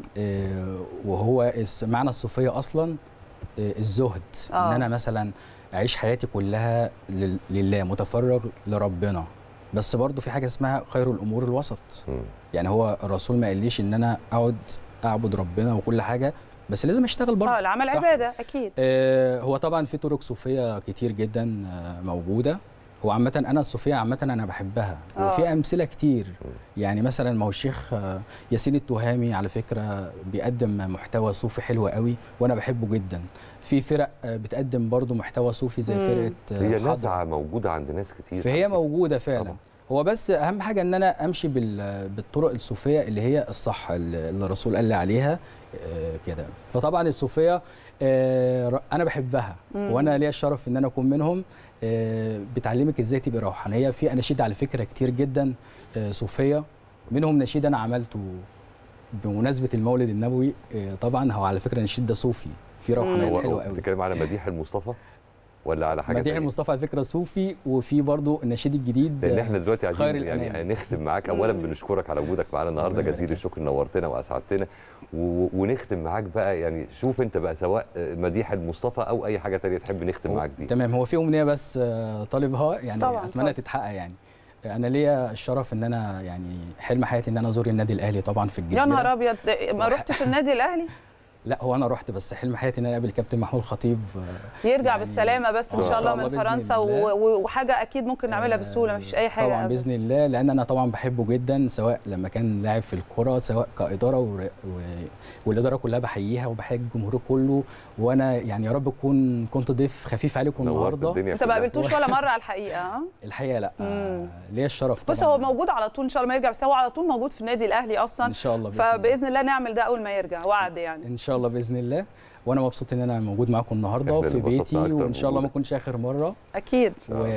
وهو معنى الصوفية أصلا الزهد، آه. إن أنا مثلا أعيش حياتي كلها لله، متفرغ لربنا، بس برضه في حاجه اسمها خير الامور الوسط. م. يعني هو الرسول ما قاليش ان انا اقعد اعبد ربنا وكل حاجه، بس لازم اشتغل برضه. اه العمل عباده اكيد. آه هو طبعا في طرق صوفيه كتير جدا آه موجوده، هو عامه انا الصوفيه عامه انا بحبها، أوه. وفي امثله كتير. يعني مثلا ما هو الشيخ ياسين التهامي على فكره بيقدم محتوى صوفي حلو قوي، وانا بحبه جدا. في فرق بتقدم برضو محتوى صوفي زي فرقه هي نزعه موجوده عند ناس كتير، فهي موجوده فعلا طبعا. هو بس اهم حاجه ان انا امشي بالطرق الصوفيه اللي هي الصح اللي الرسول قال لي عليها كده. فطبعا الصوفيه انا بحبها، مم. وانا ليا الشرف ان انا اكون منهم. بتعلمك ازاي تبقى روحانيه. في اناشيد على فكره كتير جدا صوفيه، منهم نشيد انا عملته بمناسبه المولد النبوي. طبعا هو على فكره النشيد ده صوفي، في روحانيه حلوه قوي. بتتكلم على مديح المصطفى ولا على حاجه؟ مديح المصطفى على فكره صوفي، وفي برضه النشيد الجديد. لان احنا دلوقتي عايزين يعني نختم معاك. اولا بنشكرك على وجودك معانا النهارده، جزيل الشكر، نورتنا واسعدتنا. ونختم معاك بقى، يعني شوف انت بقى سواء مديح المصطفى او اي حاجه ثانيه تحب نختم معاك بيها. تمام. هو في امنيه بس طالبها، يعني طبعًا اتمنى طبعًا تتحقق. يعني انا ليا الشرف ان انا يعني حلم حياتي ان انا ازور النادي الاهلي طبعا في الجزيره. يا نهار ابيض، ما رحتش النادي الاهلي؟ لا هو انا رحت، بس حلم حياتي ان انا اقابل كابتن محمود الخطيب يرجع يعني بالسلامه بس ان شاء الله من فرنسا، وحاجه اكيد ممكن نعملها بسهوله، ما فيش اي حاجه طبعا باذن الله، لان انا طبعا بحبه جدا، سواء لما كان لاعب في الكره، سواء كاداره و... و... والاداره كلها بحييها وبحيي الجمهور كله. وانا يعني يا رب اكون كنت ضيف خفيف عليكم النهارده. انت ما قابلتوش ولا مره على الحقيقه؟ ها الحقيقه لا، ليا الشرف طبعا. بص هو موجود على طول ان شاء الله ما يرجع، بس هو على طول موجود في النادي الاهلي اصلا ان شاء الله. بإذن فباذن الله نعمل ده اول ما يرجع، وعد يعني ان شاء الله باذن الله. وانا مبسوط ان انا موجود معاكم النهارده في بيتي، وان شاء الله ما اكونش اخر مره اكيد.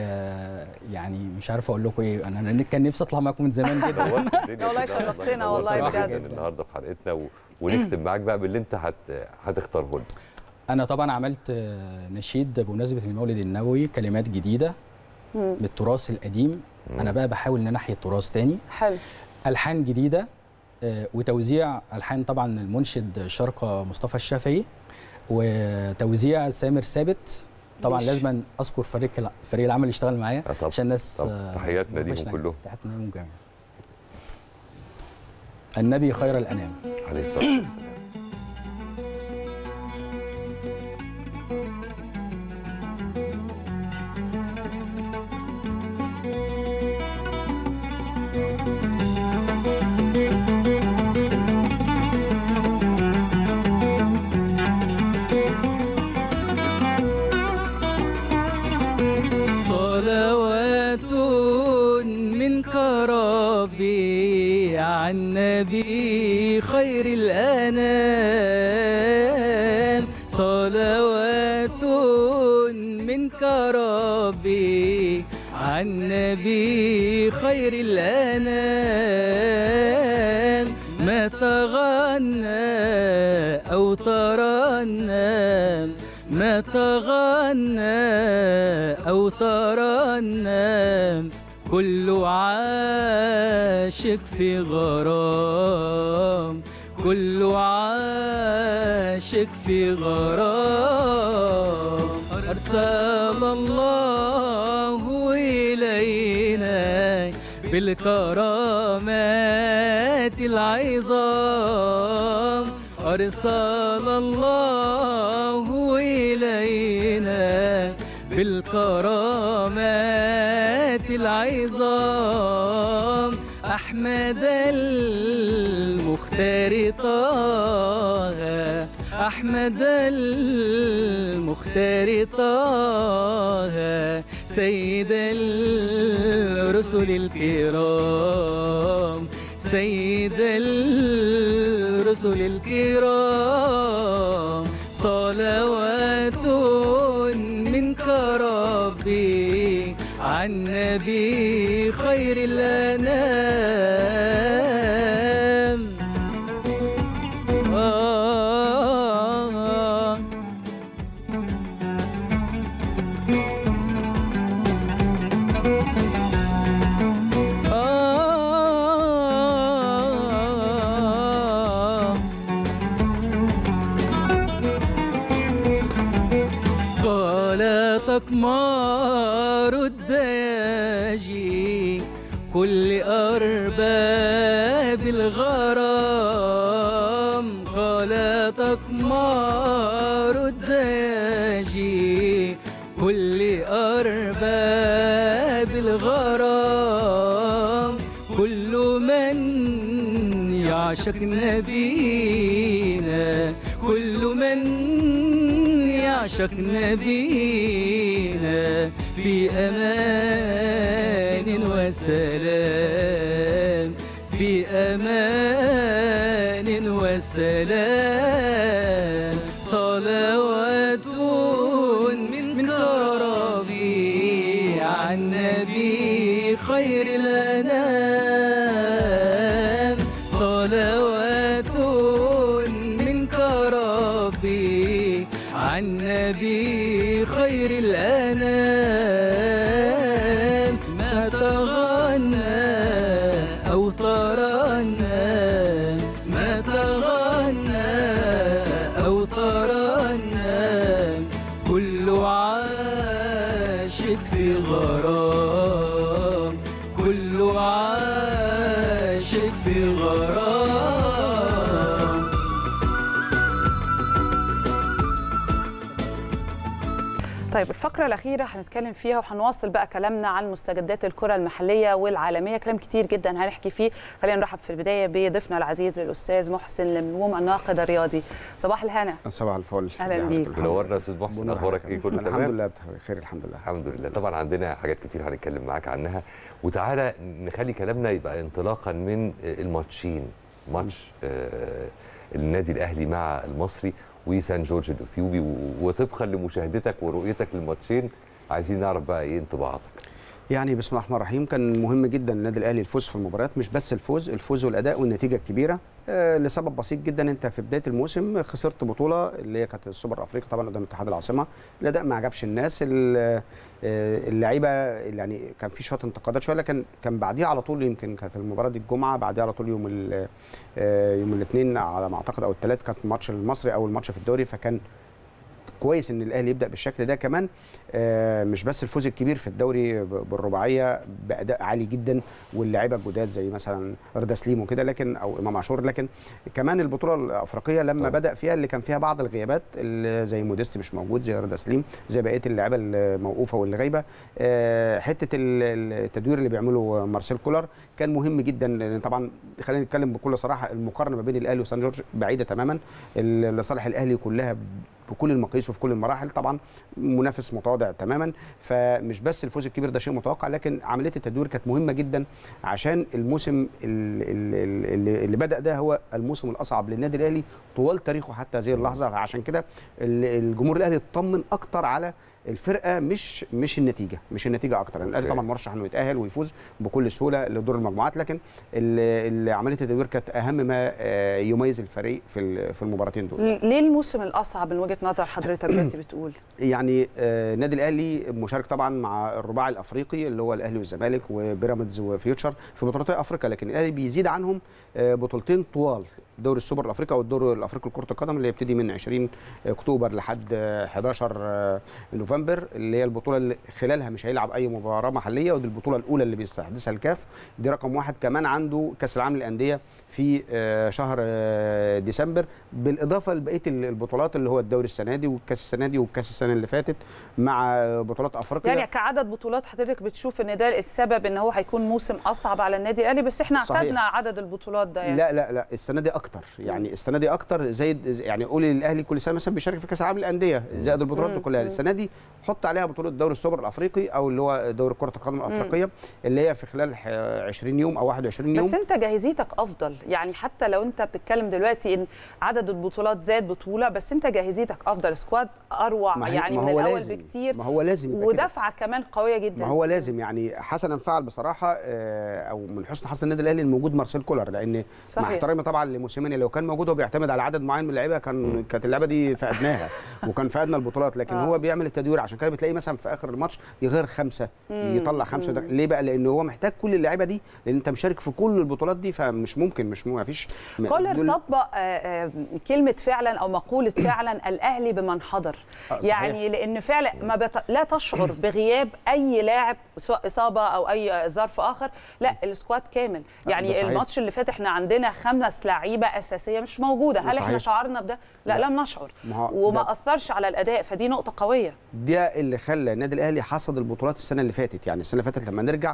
ويعني مش عارف اقول لكم ايه، انا كان نفسي اطلع معاكم من زمان جدا. والله شرفتنا والله بجد النهارده في حلقتنا. ونختم معاك بقى باللي انت هت... هتختاره لنا. انا طبعا عملت نشيد بمناسبه المولد النبوي، كلمات جديده بالتراث القديم. مم. انا بقى بحاول ان انا احيي التراث تاني. حلو. الحان جديده وتوزيع الحان طبعا المنشد شرقه مصطفى الشافعي، وتوزيع سامر ثابت. طبعا لازم اذكر فريق فريق العمل اللي اشتغل معايا عشان الناس. تحياتنا ليهم كلهم. تحياتنا ليهم جميعا. النبي خير الانام عليه الصلاه والسلام. النبي خير الأنام، صلوات منك ربي عن النبي خير الأنام. ما تغنى أو ترنم، ما تغنى أو ترنم، كل عاشق في غرام، كل عاشق في غرام. أرسل الله إلينا بالكرامات العظام، أرسل الله إلينا بالكرامات العظام. أحمد المختار طه، أحمد المختار طه، سيد الرسل الكرام، سيد الرسل الكرام. صلوات منك ربي عن نبي خير الأنام. آه آه قال تقمار الدياجي كل أرباب الغرام، قال تقمار الدياجي كل أرباب الغرام. كل من يعشق نبينا، كل من يعشق نبينا، في أمان وسلام، في أمان وسلام. صلوات من ربي عن نبي خير الأنام، صلوات منك ربي عن نبي خير الأنام. ما تغنى أو ترنم، ما تغنى أو ترنم، كل عاشق في غرام، كل عاشق في غرام. طيب الفقرة الأخيرة هنتكلم فيها وهنواصل بقى كلامنا عن مستجدات الكرة المحلية والعالمية، كلام كتير جدا هنحكي فيه. خلينا نرحب في البداية بضيفنا العزيز الأستاذ محسن لملوم الناقد الرياضي. صباح الهنا. صباح الفل. أهلا بيك. منورنا يا أستاذ محسن، أخبارك إيه؟ كله تمام؟ الحمد لله بخير الحمد لله. الحمد لله. طبعا عندنا حاجات كتير هنتكلم معاك عنها، وتعالى نخلي كلامنا يبقى انطلاقا من الماتشين، ماتش آه النادي الأهلي مع المصري وسان جورج الاثيوبي، وطبقا لمشاهدتك ورؤيتك للماتشين عايزين نعرف بقى ايه انطباعاتك. يعني بسم الله الرحمن الرحيم، كان مهم جدا النادي الاهلي الفوز في المباريات، مش بس الفوز، الفوز والاداء والنتيجه الكبيره. آه لسبب بسيط جدا، انت في بدايه الموسم خسرت بطوله اللي هي كانت السوبر الافريقي طبعا قدام اتحاد العاصمه، الاداء ما عجبش الناس، اللعيبه يعني كان في شويه انتقادات شويه، لكن كان بعديها على طول، يمكن كانت المباراه دي الجمعه، بعديها على طول يوم يوم الاثنين على ما اعتقد او الثلاث كانت ماتش المصري اول ماتش في الدوري، فكان كويس ان الاهلي يبدا بالشكل ده. كمان آه مش بس الفوز الكبير في الدوري بالرباعيه باداء عالي جدا، واللاعيبه الجداد زي مثلا رضا سليم وكده، لكن او امام عاشور، لكن كمان البطوله الافريقيه لما طبعا. بدا فيها اللي كان فيها بعض الغيابات، اللي زي موديست مش موجود، زي رضا سليم، زي بقيه اللاعيبه الموقوفه واللي غايبه. آه حته التدوير اللي بيعمله مارسيل كولر كان مهم جدا، لان طبعا خلينا نتكلم بكل صراحه، المقارنه ما بين الاهلي وسان جورج بعيده تماما، لصالح الاهلي كلها بكل المقاييس وفي كل المراحل، طبعا منافس متواضع تماما، فمش بس الفوز الكبير ده شيء متوقع، لكن عمليه التدوير كانت مهمه جدا عشان الموسم اللي, اللي, اللي بدا ده هو الموسم الاصعب للنادي الاهلي طوال تاريخه حتى هذه اللحظه، فعشان كده الجمهور الاهلي اطمن اكتر على الفرقه مش مش النتيجه مش النتيجه اكتر. الاهلي طبعا مرشح انه يتاهل ويفوز بكل سهوله لدور المجموعات، لكن عمليه التدوير كانت اهم ما يميز الفريق في في المباراتين دول. ليه الموسم الاصعب من وجهه نظر حضرتك دلوقتي بتقول؟ يعني النادي الاهلي مشارك طبعا مع الرباعي الافريقي اللي هو الاهلي والزمالك وبيراميدز وفيوتشر في بطولات افريقيا، لكن الاهلي بيزيد عنهم بطولتين طوال، دوري السوبر الافريقي او الدوري الافريقي لكره القدم اللي يبتدي من عشرين اكتوبر لحد حداشر نوفمبر، اللي هي البطوله اللي خلالها مش هيلعب اي مباراه محليه، ودي البطوله الاولى اللي بيستحدثها الكاف. دي رقم واحد. كمان عنده كاس العالم للانديه في شهر ديسمبر، بالاضافه لبقيه البطولات اللي هو الدوري السنه دي والكاس السنه دي والكاس السنه اللي فاتت مع بطولات افريقيا. يعني كعدد بطولات حضرتك بتشوف ان ده السبب ان هو هيكون موسم اصعب على النادي الاهلي، بس احنا اعتدنا عدد البطولات ده يعني. لا لا لا السنه دي اكتر، يعني السنه دي اكتر زي يعني قولي الاهلي كل سنه مثلا بيشارك في كاس العالم للانديه زائد البطولات دي كلها، السنه دي حط عليها بطوله دوري السوبر الافريقي او اللي هو دوري كره القدم الافريقيه اللي هي في خلال عشرين يوم او واحد وعشرين يوم. بس انت جاهزيتك افضل، يعني حتى لو انت بتتكلم دلوقتي ان عدد البطولات زاد بطوله، بس انت جاهزيتك افضل، سكواد اروع يعني من الاول لازم. بكتير. ما هو لازم ودفعه كمان قويه جدا. ما هو لازم يعني حسنا فعل بصراحه، او من حسن حظ النادي الاهلي الموجود مارسيل كولر، لان صحيح. مع احترامي طبعا لموسيماني لو كان موجود وبيعتمد على عدد معين من اللعيبه كان كانت اللعبه دي فقدناها وكان فقدنا البطولات، لكن آه. هو بيعمل التدوير، عشان كده بتلاقي مثلا في اخر الماتش يغير خمسه مم. يطلع خمسه ده. ليه بقى؟ لان هو محتاج كل اللعيبه دي، لان انت مشارك في كل البطولات دي، فمش ممكن مش ما فيش. كولر دول... طبق كلمه فعلا او مقوله فعلا الاهلي بمن حضر، آه يعني لان فعلا ما بت... لا تشعر بغياب اي لاعب سواء اصابه او اي ظرف اخر، لا السكواد كامل. يعني الماتش اللي فات احنا عندنا خمس لعيبه اساسيه مش موجوده، هل صحيح. احنا شعرنا بده؟ لا, لا. لم نشعر وما اثرش على الاداء، فدي نقطه قويه. ده اللي خلى النادي الاهلي حصد البطولات السنه اللي فاتت، يعني السنه اللي فاتت لما نرجع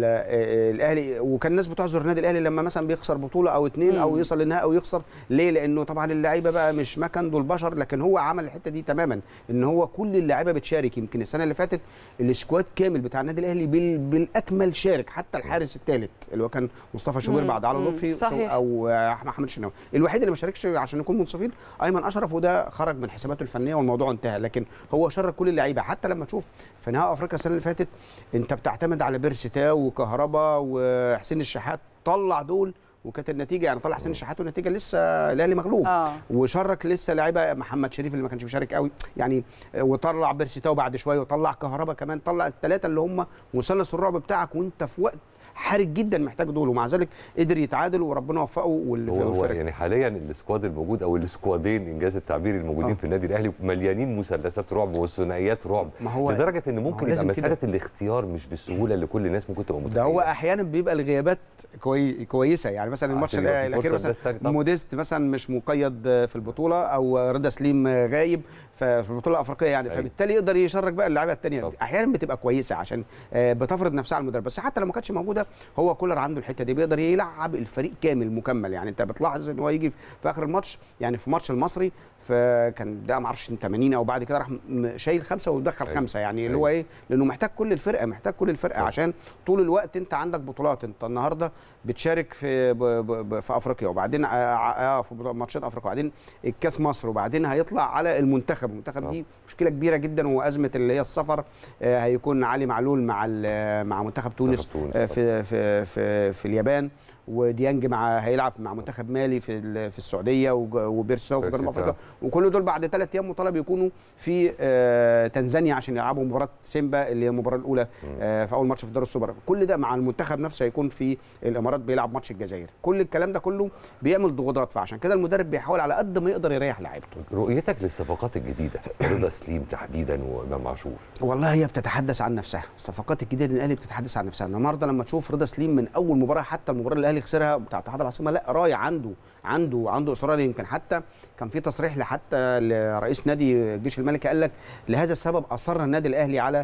الاهلي وكان الناس بتعذر النادي الاهلي لما مثلا بيخسر بطوله او اتنين او يوصل للنهائي او يخسر، ليه؟ لانه طبعا اللعيبه بقى مش مكن دول بشر، لكن هو عمل الحته دي تماما ان هو كل اللعيبه بتشارك. يمكن السنه اللي فاتت السكواد كامل بتاع النادي الاهلي بالاكمل شارك، حتى الحارس الثالث اللي هو كان مصطفى شوبير بعد علي لطفي او احمد الشناوي، الوحيد اللي ما شاركش عشان نكون منصفين ايمن اشرف، وده خرج من حساباته الفنيه والموضوع انتهى، لكن هو شارك كل اللعيبه. حتى لما تشوف في نهائي افريقيا السنه اللي فاتت انت بتعتمد على بيرسيتاو وكهربا وحسين الشحات، طلع دول وكانت النتيجه يعني طلع حسين الشحات والنتيجه لسه الاهلي مغلوب آه. وشارك لسه لعيبه محمد شريف اللي ما كانش بيشارك قوي يعني، وطلع بيرسيتاو بعد شويه وطلع كهربا كمان، طلع الثلاثه اللي هم مثلث الرعب بتاعك وانت في وقت حرج جدا محتاج دول، ومع ذلك قدر يتعادل وربنا وفقه. هو يعني حاليا السكواد الموجود او السكوادين انجاز التعبير الموجودين آه. في النادي الاهلي مليانين مثلثات رعب وثنائيات رعب، لدرجه ان ممكن يبقى مساله الاختيار مش بالسهوله اللي كل الناس ممكن تبقى متخيله. ده هو احيانا بيبقى الغيابات كوي... كويسه، يعني مثلا الماتش الاخير مثلا موديست مثلا مش مقيد في البطوله او رضا سليم غايب في البطوله الافريقيه يعني، أيوة. فبالتالي يقدر يشارك بقى اللعيبه الثانيه، احيانا بتبقى كويسه عشان بتفرض نفسها على المدرب، بس حتى لو ما كانتش موجوده هو كولر عنده الحته دي بيقدر يلعب الفريق كامل مكمل. يعني انت بتلاحظ ان هو يجي في اخر الماتش، يعني في ماتش المصري فكان ده ما اعرفش ثمانين او بعد كده راح شايل خمسه ودخل أيوة. خمسه، يعني أيوة. اللي هو ايه؟ لانه محتاج كل الفرقه محتاج كل الفرقه صح. عشان طول الوقت انت عندك بطولات، انت النهارده بتشارك في ب ب في افريقيا وبعدين اه في ماتشات افريقيا وبعدين الكاس مصر وبعدين هيطلع على المنتخب، المنتخب دي مشكله كبيره جدا وازمه اللي هي السفر. آه هيكون علي معلول مع مع منتخب تونس آه في في في, في اليابان، وديانج مع هيلعب مع منتخب مالي في في السعوديه وبيرساو في جنوب افريقيا، وكل دول بعد ثلاث ايام مطالب يكونوا في آه تنزانيا عشان يلعبوا مباراه سيمبا اللي هي المباراه الاولى آه في اول ماتش في دوري السوبر. كل ده مع المنتخب نفسه هيكون في الامارات بيلعب ماتش الجزائر. كل الكلام ده كله بيعمل ضغوطات، فعشان كده المدرب بيحاول على قد ما يقدر يريح لعيبته. رؤيتك للصفقات الجديده رضا سليم تحديدا وامام عاشور؟ والله هي بتتحدث عن نفسها، الصفقات الجديده للاهلي بتتحدث عن نفسها. النهارده لما تشوف رضا سليم من اول مباراه حتى المباراه اللي الاهلي خسرها بتاعت اتحاد العاصمه، لا رايح عنده عنده عنده اصرار. يمكن حتى كان في تصريح لحتى لرئيس نادي الجيش الملكي قال لك لهذا السبب اصر النادي الاهلي على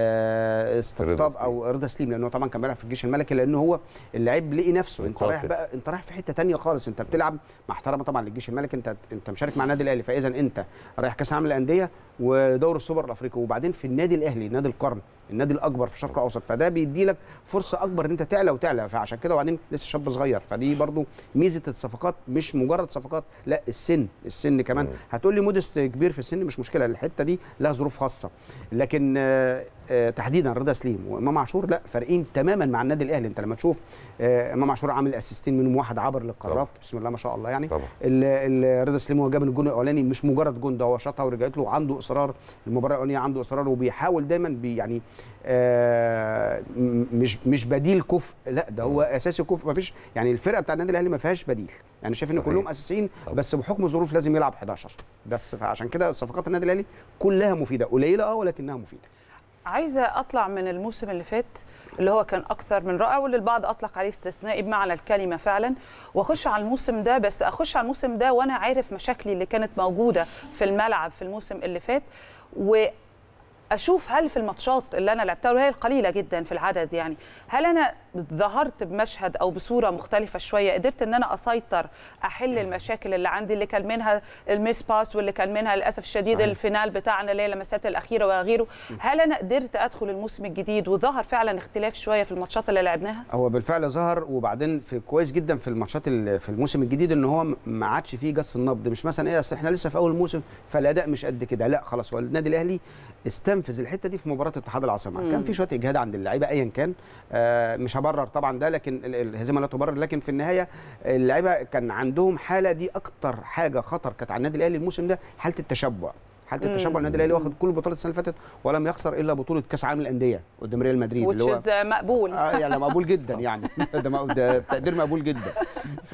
استقطاب او رضا سليم، لانه طبعا كان بيلعب في الجيش الملكي، لانه هو اللاعب لقي نفسه. انت رايح بقى انت رايح في حته ثانيه خالص، انت بتلعب مع احترامي طبعا للجيش الملكي، انت انت مشارك مع النادي الاهلي، فاذا انت رايح كاس العالم للانديه ودوري السوبر الافريقي، وبعدين في النادي الاهلي نادي القرن النادي الاكبر في الشرق الاوسط، فده بيدي لك فرصه اكبر ان انت تعلى وتعلى. فعشان كده وبعدين لسه شاب صغير، فدي برضو ميزه الصفقات، مش مجرد صفقات، لا السن السن كمان. هتقول لي مودست كبير في السن، مش مشكله، الحته دي لها ظروف خاصه، لكن آه آه تحديدا رضا سليم وامام عاشور لا فارقين تماما مع النادي الاهلي. انت لما تشوف آه امام عاشور عامل اسيستين منهم واحد عبر للقارات، بسم الله ما شاء الله يعني. رضا سليم هو جاب الجون الاولاني مش مجرد جون، ده هو شاطها ورجعت له، عنده اصرار المباراه الاولانيه، عنده اصرار وبيحاول دايما بي يعني آه مش مش بديل كفء، لا ده هو اساسي كفء. ما فيش يعني الفرقه بتاع النادي الاهلي ما فيهاش بديل، يعني شايف ان كلهم اساسيين بس بحكم الظروف لازم يلعب حداشر بس. فعشان كده صفقات النادي الاهلي كلها مفيده، قليله اه ولكنها مفيده. عايزه اطلع من الموسم اللي فات اللي هو كان اكثر من رائع واللي البعض اطلق عليه استثنائي بمعنى الكلمه فعلا، واخش على الموسم ده، بس اخش على الموسم ده وانا عارف مشاكلي اللي كانت موجوده في الملعب في الموسم اللي فات، واشوف هل في الماتشات اللي انا لعبتها وهي القليله جدا في العدد يعني، هل انا ظهرت بمشهد او بصوره مختلفه شويه، قدرت ان انا اسيطر احل المشاكل اللي عندي اللي كان منها الميس باس واللي كان منها للاسف الشديد صحيح. الفينال بتاعنا اللي هي اللمسات الاخيره وغيره، هل انا قدرت ادخل الموسم الجديد وظهر فعلا اختلاف شويه في الماتشات اللي لعبناها؟ هو بالفعل ظهر، وبعدين في كويس جدا في الماتشات في الموسم الجديد ان هو ما عادش فيه جس النبض، مش مثلا ايه اصل احنا لسه في اول الموسم فالاداء مش قد كده، لا خلاص هو النادي الاهلي استنفذ الحته دي في مباراه اتحاد العاصمه. كان في شويه اجهاد عند اللعيبه ايا كان، آه مش هبرر طبعا ده، لكن الهزيمه لا تبرر، لكن في النهايه اللعيبه كان عندهم حاله، دي اكتر حاجه خطر كانت على النادي الاهلي الموسم ده، حاله التشبع. حاله التشبع، النادي الاهلي واخد كل البطولات السنه اللي فاتت ولم يخسر الا بطوله كاس عالم الانديه قدام ريال مدريد، اللي هو مقبول اه يعني مقبول جدا يعني ده, ده تقدير مقبول جدا. ف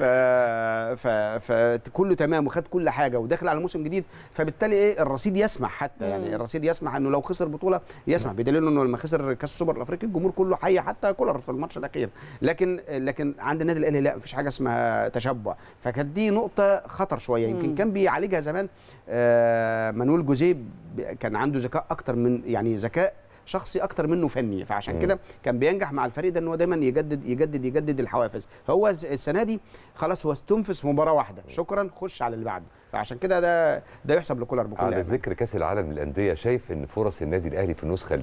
ف فكله تمام وخد كل حاجه وداخل على موسم جديد، فبالتالي ايه الرصيد يسمح حتى يعني الرصيد يسمح انه لو خسر بطوله يسمح، بدليل انه لما خسر كاس السوبر الافريقي الجمهور كله حي حتى كولر في الماتش الاخير، لكن لكن عند النادي الاهلي لا مفيش حاجه اسمها تشبع. فكانت دي نقطه خطر شويه، يمكن كان بيعالجها زمان آه مانويل جوزيه، كان عنده ذكاء اكتر من يعني ذكاء شخصي اكتر منه فني، فعشان كده كان بينجح مع الفريق ده ان هو دايما يجدد يجدد يجدد الحوافز. هو السنه دي خلاص هو استنفذ في مباراه واحده، شكرا خش على اللي بعده، فعشان كده ده ده يحسب لكولر بكل على ذكر كاس العالم للانديه، شايف ان فرص النادي الاهلي في النسخه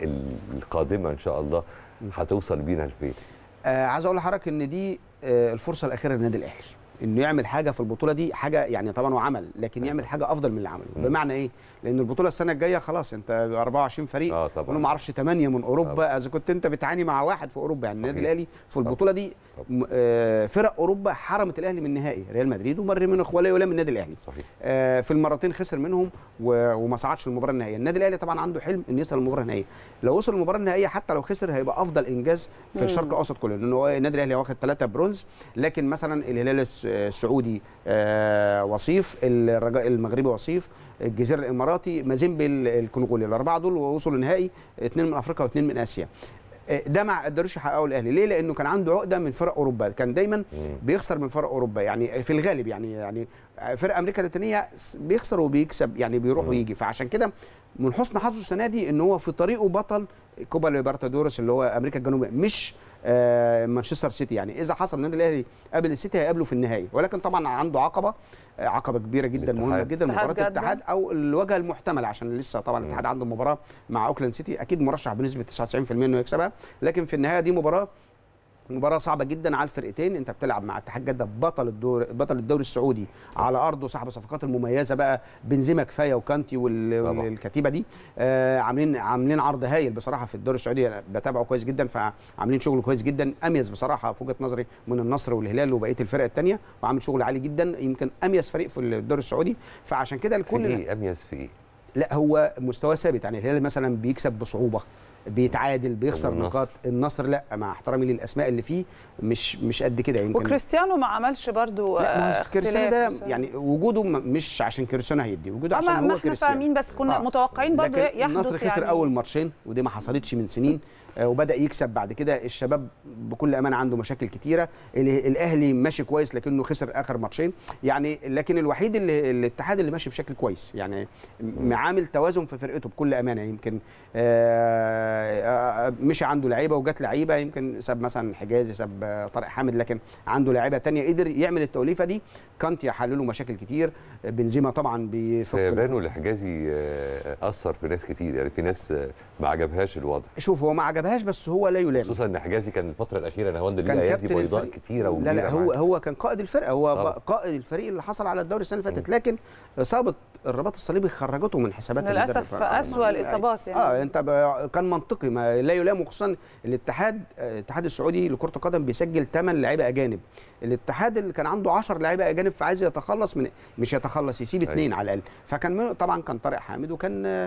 القادمه ان شاء الله هتوصل بينا لفين؟ آه عايز اقول لحضرتك ان دي آه الفرصه الاخيره للنادي الاهلي انه يعمل حاجه في البطوله دي، حاجه يعني طبعا هو عمل، لكن يعمل حاجه افضل من اللي عمله. بمعنى ايه؟ لان البطوله السنه الجايه خلاص انت أربعة وعشرين فريق، اه طبعا، وانا ما اعرفش ثمانية من اوروبا، اذا كنت انت بتعاني مع واحد في اوروبا يعني. النادي الاهلي في البطوله دي آه فرق اوروبا حرمت الاهلي من النهائي، ريال مدريد وبايرن ميونخ ولا يلام النادي الاهلي. صحيح. آه في المرتين خسر منهم وما صعدش للمباراه النهائيه. النادي الاهلي طبعا عنده حلم ان يوصل للمباراه النهائيه، لو وصل للمباراه النهائيه حتى لو خسر هيبقى افضل انجاز في الشرق الاوسط كله، لانه النادي الاهلي واخد ثلاثه برونز، لكن مثلا الهلال السعودي آه وصيف، الرجاء المغربي وصيف، الجزيره الاماراتي، مازيمبي الكونغولي، الاربعه دول وصلوا النهائي، اثنين من افريقيا واثنين من اسيا. ده ما قدروش يحققوا الاهلي، ليه؟ لانه كان عنده عقده من فرق اوروبا، كان دايما بيخسر من فرق اوروبا يعني في الغالب، يعني يعني فرق امريكا اللاتينيه بيخسر وبيكسب يعني بيروح ويجي، فعشان كده من حسن حظه السنه دي ان هو في طريقه بطل كوبا ليبرتادورس اللي هو امريكا الجنوبيه، مش آه مانشستر سيتي. يعني اذا حصل النادي الاهلي قابل السيتي هيقابله في النهائي، ولكن طبعا عنده عقبه آه عقبه كبيره جدا مهمه جدا، مباراه الاتحاد او الوجهه المحتمله، عشان لسه طبعا الاتحاد عنده مباراه مع اوكلاند سيتي اكيد مرشح بنسبه تسعة وتسعين بالمئة انه يكسبها، لكن في النهايه دي مباراه مباراه صعبه جدا على الفرقتين. انت بتلعب مع اتحاد جده بطل الدور بطل الدوري السعودي على ارضه، صاحب الصفقات المميزه بقى بنزيما كفايه وكانتي والكتيبه دي، آه عاملين عاملين عرض هايل بصراحه في الدوري السعودي، بتابعه كويس جدا، فعاملين شغل كويس جدا، اميز بصراحه في وجهه نظري من النصر والهلال وبقيه الفرق الثانيه، وعامل شغل عالي جدا، يمكن اميز فريق في الدوري السعودي. فعشان كده الكل في ايه اميز في ايه؟ لا هو مستوى ثابت، يعني الهلال مثلا بيكسب بصعوبه، بيتعادل، بيخسر نقاط، النصر لا مع احترامي للاسماء اللي فيه مش مش قد كده. يمكن وكريستيانو ما عملش برضو لا كريستيانو ده يعني وجوده مش عشان كريستيانو هيدي، وجوده عشان هو كريستيانو، احنا فاهمين بس كنا آه. متوقعين برضو يحدث. النصر خسر يعني اول ماتشين ودي ما حصلتش من سنين، آه وبدا يكسب بعد كده. الشباب بكل امانه عنده مشاكل كتيره، الاهلي ماشي كويس لكنه خسر اخر ماتشين يعني، لكن الوحيد اللي الاتحاد اللي ماشي بشكل كويس يعني، عامل توازن في فرقته بكل امانه. يمكن آه مشي عنده لعيبه وجات لعيبه، يمكن ساب مثلا حجازي، ساب طارق حامد، لكن عنده لعيبه ثانيه قدر يعمل التوليفه دي. كانت يحل له مشاكل كتير. بنزيما طبعا بيفك سيبانه لحجازي اثر في ناس كتير، يعني في ناس ما عجبهاش الوضع. شوف هو ما عجبهاش بس هو لا يلام، خصوصا ان حجازي كان الفتره الاخيره نهاوند ليه ايادي بيضاء كتيره وكبيره. لا لا هو معاك. هو كان قائد الفرقه، هو طبعا. قائد الفريق اللي حصل على الدوري السنه اللي فاتت، لكن اصابه الرباط الصليبي خرجته من حسابات للاسف اسوء الاصابات يعني. اه انت كان منطقي، ما لا يلام، وخصوصا الاتحاد الاتحاد السعودي لكره القدم بيسجل ثمانية لعيبه اجانب. الاتحاد اللي كان عنده عشرة لعيبه اجانب فعايز يتخلص من مش يتخلص يسيب اثنين على الاقل، فكان طبعا كان طارق حامد وكان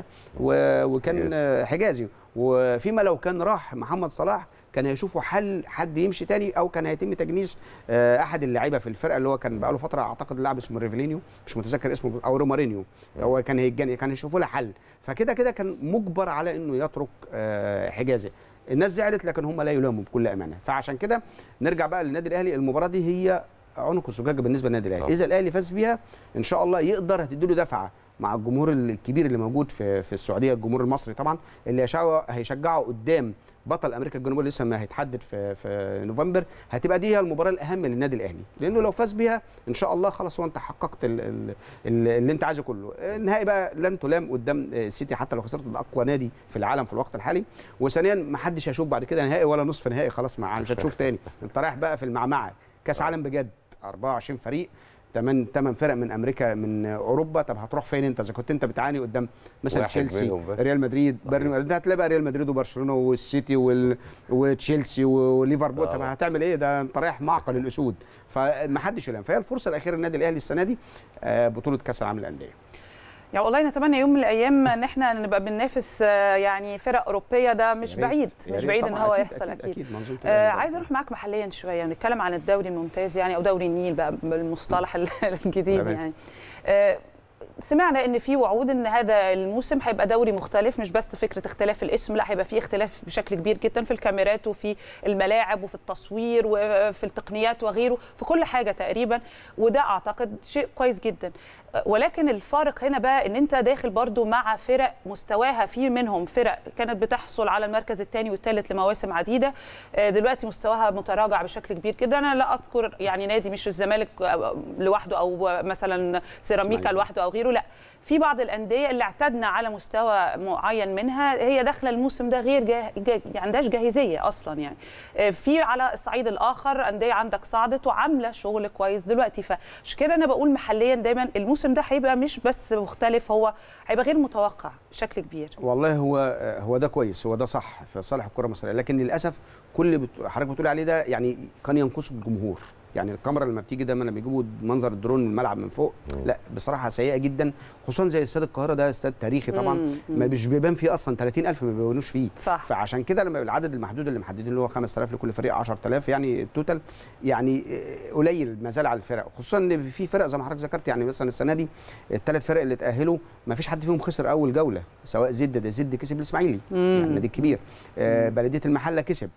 وكان حجازي، وفيما لو كان راح محمد صلاح كان هيشوفوا حل حد يمشي تاني، او كان هيتم تجنيس احد اللعيبه في الفرقه اللي هو كان بقاله فتره اعتقد لاعب اسمه ريفيلينيو، مش متذكر اسمه، او رومارينيو، هو كان هيتجنس، كان يشوفوا له حل. فكده كده كان مجبر على انه يترك حجازي. الناس زعلت لكن هم لا يلاموا بكل امانه. فعشان كده نرجع بقى للنادي الاهلي، المباراه دي هي عنق الزجاجه بالنسبه للنادي الاهلي. اذا الاهلي فاز بيها ان شاء الله يقدر هتدي له دفعه مع الجمهور الكبير اللي موجود في في السعوديه، الجمهور المصري طبعا اللي هيشجعه قدام بطل امريكا الجنوبيه لسه ما هيتحدد في في نوفمبر. هتبقى دي هي المباراه الاهم للنادي الاهلي، لانه لو فاز بيها ان شاء الله خلاص هو انت حققت ال ال اللي انت عايزه كله. النهائي بقى لن تلام قدام السيتي حتى لو خسرت اقوى نادي في العالم في الوقت الحالي، وثانيا ما حدش هيشوف بعد كده نهائي ولا نصف نهائي، خلاص مش هتشوف تاني. انت رايح بقى في المعمعه كاس عالم بجد، أربعة وعشرين فريق، ثمان ثمان فرق من امريكا من اوروبا. طب هتروح فين انت اذا كنت انت بتعاني قدام مثلا تشيلسي، ريال مدريد، ده هتلاقي بقى ريال مدريد وبرشلونه والسيتي وال... وتشيلسي وليفربول. طب هتعمل ايه؟ ده انت رايح معقل الاسود، فما حدش يلام. فهي الفرصه الاخيره للنادي الاهلي السنه دي بطوله كاس العالم للانديه. يعني والله نتمنى يوم من الايام ان احنا نبقى بننافس يعني فرق اوروبيه، ده مش بعيد، مش بعيد ان هو أكيد يحصل. اكيد, أكيد. أكيد. آه عايزه اروح معاك محليا شويه ونتكلم عن الدوري الممتاز، يعني او دوري النيل بقى بالمصطلح الجديد. يعني آه سمعنا ان في وعود ان هذا الموسم هيبقى دوري مختلف، مش بس فكره اختلاف الاسم، لا هيبقى في اختلاف بشكل كبير جدا في الكاميرات وفي الملاعب وفي التصوير وفي التقنيات وغيره، في كل حاجه تقريبا، وده اعتقد شيء كويس جدا. ولكن الفارق هنا بقى ان انت داخل برضو مع فرق مستواها، في منهم فرق كانت بتحصل على المركز الثاني والثالث لمواسم عديده، دلوقتي مستواها متراجع بشكل كبير جدا. انا لا اذكر يعني نادي مش الزمالك لوحده او مثلا سيراميكا لوحده او غيره، لا في بعض الانديه اللي اعتدنا على مستوى معين منها هي داخله الموسم ده غير جاه... جاه... يعني عندهاش جاهزيه اصلا. يعني في على الصعيد الاخر انديه عندك صعدت وعامله شغل كويس دلوقتي. فعشان كده انا بقول محليا دايما الموسم ده هيبقى مش بس مختلف، هو هيبقى غير متوقع بشكل كبير. والله هو هو ده كويس، هو ده صح في صالح الكره المصريه، لكن للاسف كل اللي حضرتك بتقول عليه ده يعني كان ينقصه الجمهور. يعني الكاميرا لما بتيجي دايما لما بيجيبوا منظر الدرون من الملعب من فوق، لا بصراحه سيئه جدا، خصوصا زي استاد القاهره، ده استاد تاريخي طبعا، ما مش بيبان فيه اصلا ثلاثين ألف، ما بيبانوش فيه. صح. فعشان كده لما العدد المحدود اللي محددين اللي هو خمسة آلاف لكل فريق، عشرة آلاف يعني التوتال، يعني قليل ما زال على الفرق، خصوصا ان في فرق زي ما حضرتك ذكرت. يعني مثلا السنه دي الثلاث فرق اللي تاهلوا ما فيش حد فيهم خسر اول جوله، سواء زد ده زد كسب الاسماعيلي يعني النادي الكبير، آه بلديه المحله كسب،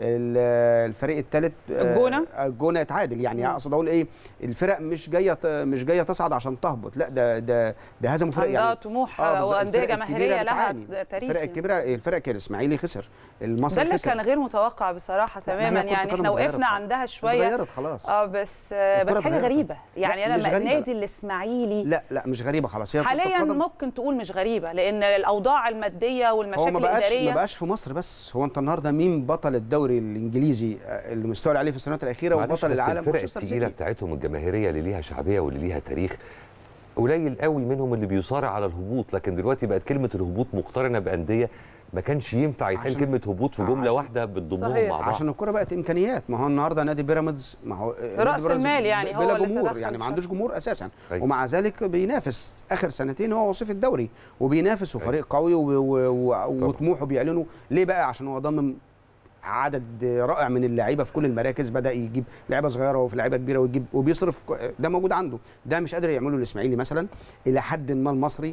الفريق الثالث الجونه الجونه اتعادل. يعني اقصد اقول ايه، الفرق مش جايه مش جايه تصعد عشان تهبط، لا ده ده ده هزموا فرق يعني طموح وانديه جماهيريه لها تاريخ. الفرق الكبيره الفرق الاسماعيلي خسر، المصري ده اللي خسر، كان غير متوقع بصراحه تماما. يعني احنا وقفنا عندها شويه، اتغيرت خلاص. اه بس بس حاجه غريبه. يعني انا النادي الاسماعيلي لا لا مش غريبه خلاص، هي حاليا ممكن تقول مش غريبه، لان الاوضاع الماديه والمشاكل الاداريه ما بقاش في مصر بس. هو انت النهارده مين بطل الدوري الانجليزي اللي مستولى عليه في السنوات الاخيره وبطل العالم؟ الفرق الثقيله بتاعتهم الجماهيريه اللي ليها شعبيه واللي ليها تاريخ قليل قوي منهم اللي بيصارع على الهبوط، لكن دلوقتي بقت كلمه الهبوط مقترنه بانديه ما كانش ينفع يتقال كلمه هبوط في جمله واحده بتضمهم مع بعض، عشان الكوره بقت امكانيات. ما هو النهارده نادي بيراميدز، ما هو راس المال يعني هو بلا جمهور، يعني ما عندوش جمهور اساسا. أي. ومع ذلك بينافس اخر سنتين هو وصيف الدوري وبينافس وفريق قوي وطموحه بيعلنوا ليه بقى؟ عشان هو ضمن عدد رائع من اللعيبه في كل المراكز، بدا يجيب لعيبه صغيره وفي لعيبه كبيره ويجيب وبيصرف، ده موجود عنده. ده مش قادر يعمله الاسماعيلي مثلا، الى حد ما المصري،